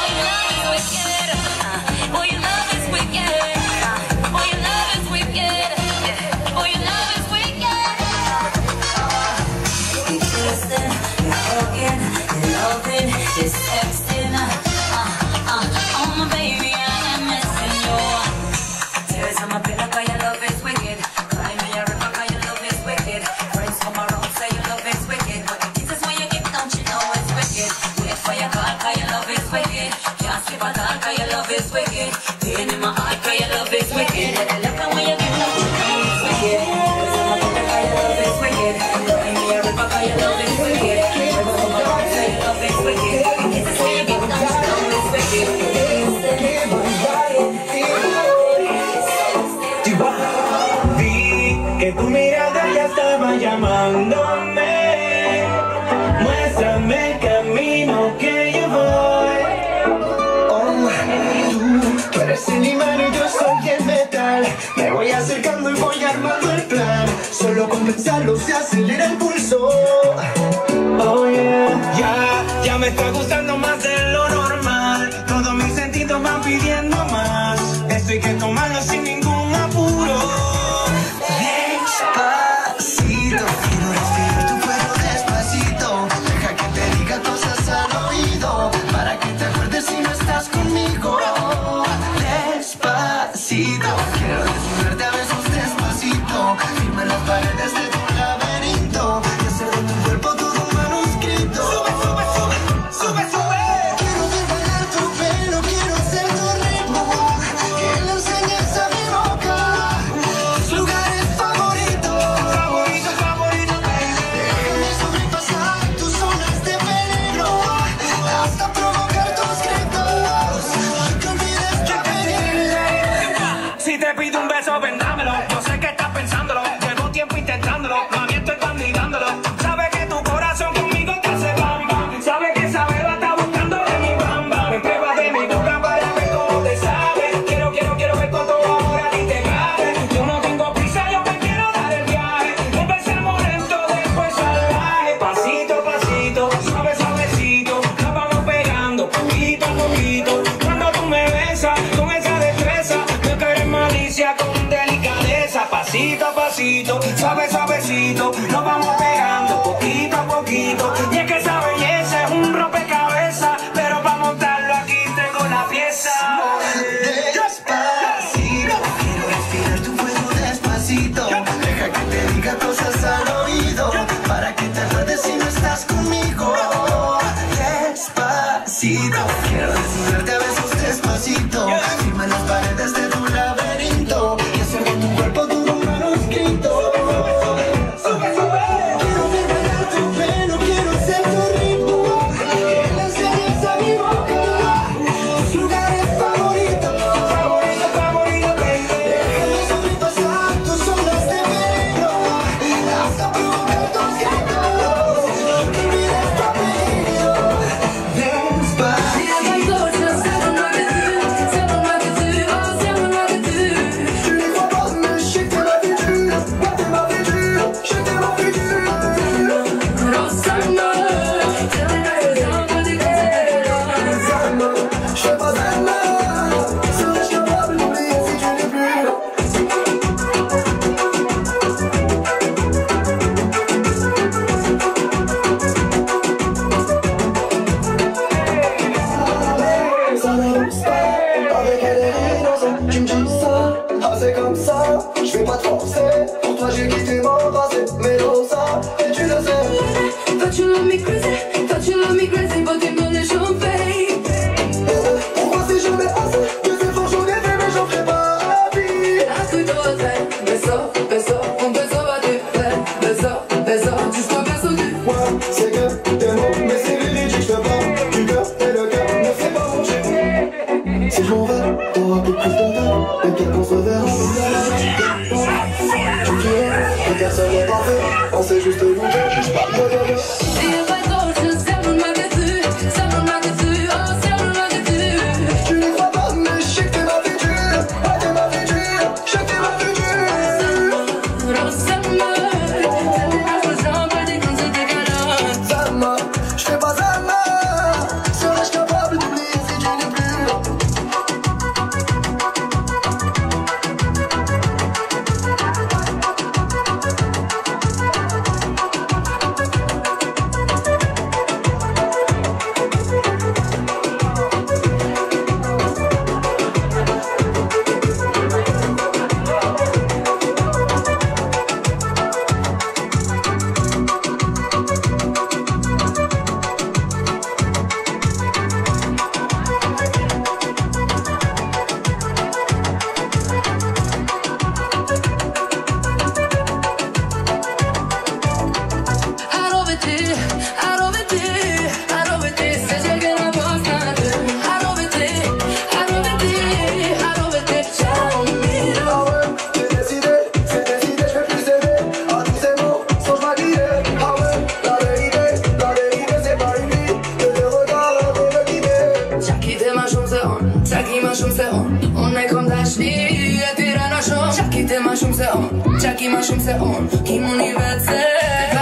Oh, your love is wicked. Oh, your love is wicked. Oh, your love is wicked. Oh, your love is wicked. Keep twisting, you're hugging, you're loving, you're sexting. Oh, my baby, I'm missing you. Tears on my pillow, 'cause your love is wicked. Cry me a river, 'cause your love is wicked. Friends come around, say your love is wicked. But the kisses when you give, don't you know it's wicked? Wait for your call, 'cause your love is wicked. Can't sleep at all, 'cause your love is wicked. Pain in my heart, 'cause your love is wicked. And I love it when you give, don't you know it's wicked? Tears on my pillow, 'cause your love is wicked. Cry me a river, 'cause your love is wicked. Friends come around, say your love is wicked. The kisses when you give, don't you know it's wicked? Que tu mirada ya estaba llamándome. Muéstrame el camino que yo voy. Tú eres el imán y yo soy el metal. Me voy acercando y voy armando el plan. Solo con pensarlo se acelera el pulso. Oh yeah. Ya me está gustando más de lo normal. Todos mis sentidos van pidiendo más. Esto hay que tomarlo sin ningún apuro. Despacito, quiero respirar tu cuerpo despacito. Deja que te diga cosas al oído, para que te acuerdes si no estás conmigo. Despacito, quiero desnudarte a besos despacito. Firma las paredes de tu laberinto y hacer de tu cuerpo todo un manuscrito. Sube, sube, sube, sube, sube. Quiero ver bailar tu pelo, quiero ser tu ritmo. Que le enseñes a mi boca tus lugares favoritos. Favorito, favorito, baby. Déjame sobrepasar tus zonas de peligro hasta provocar tus gritos. Que olvides tu peligro. Si te pido un beso, vendámelo. Yo sé que estás pensándolo. Llevo tiempo intentándolo. Mami, estoy candidándolo. Sabes que tu corazón conmigo te hace bamba. Sabes que esa beba está buscando de mi bamba. Me pruebas de mi boca para ver cómo te sabe. Quiero ver cuánto ahora a ti te cabe. Yo no tengo prisa, yo me quiero dar el viaje. Empezamos lento, después salvaje. Pasito a pasito, suave, suavecito. Nos vamos pegando poquito a poquito. Cuando tú me besas con esa destreza, no quieres malicia con delicadeza. Pasito a pasito, suave, suavecito. Nos vamos pegando poquito a poquito. Y es que esa belleza es un rompecabezas, pero para montarlo aquí tengo la pieza. Despacito, quiero respirar tu cuerpo despacito. Deja que te diga cosas al oído, para que te acuerdes si no estás conmigo. Despacito, quiero desnudarte a besos despacito. Firma las paredes de tu laberinto y hacer de tu cuerpo todo un manuscrito. Sube, sube. Quiero ver bailar tu pelo, quiero ser tu ritmo. Que le enseñes a mi boca tus lugares favoritos. Favorito, favorito, baby. Déjame sobrepasar tus zonas de peligro hasta provocar tus gritos. Que olvides tu apellido. Despacito. Tu les vois pas, mais je sais que t'es ma future. Ouais, t'es ma future. Je t'ai ma future. Je fais pas d'erreur. Serais-je capable d'oublier si tu n'es plus? Ça n'avance pas, avec elle et innocent. Tu me dis ça, ah c'est comme ça. Je vais pas te forcer, pour toi j'ai quitté m'embrasser. Mais non ça, et tu le sais. Thought you love me crazy, thought you love me crazy, but t'es bien les champagne. Pourquoi c'est jamais assez? Des efforts j'en ai fait mais j'en ferai pas à vie. La suite au zen, beso, beso, un beso va te faire. Beso, beso, jusqu'au beso du. Ouais, c'est que t'es mots, mais c'est véridique, je te parle du cœur et le cœur ne fait pas bouger. Si je m'en vais, t'auras plus de temps, t'inquiète qu'on se verra. Tu dirais que personne n'est parfait, on sait juste bouger. If I told you, seven magazine, seven magazine, oh, seven magazine. Tu les crois pas, mais je sais que t'es ma future. Ouais, t'es ma future, je sais que t'es ma future. Jackie, t'es ma chum, c'est on. Jackie, ma chum, c'est on. Qui mon y va,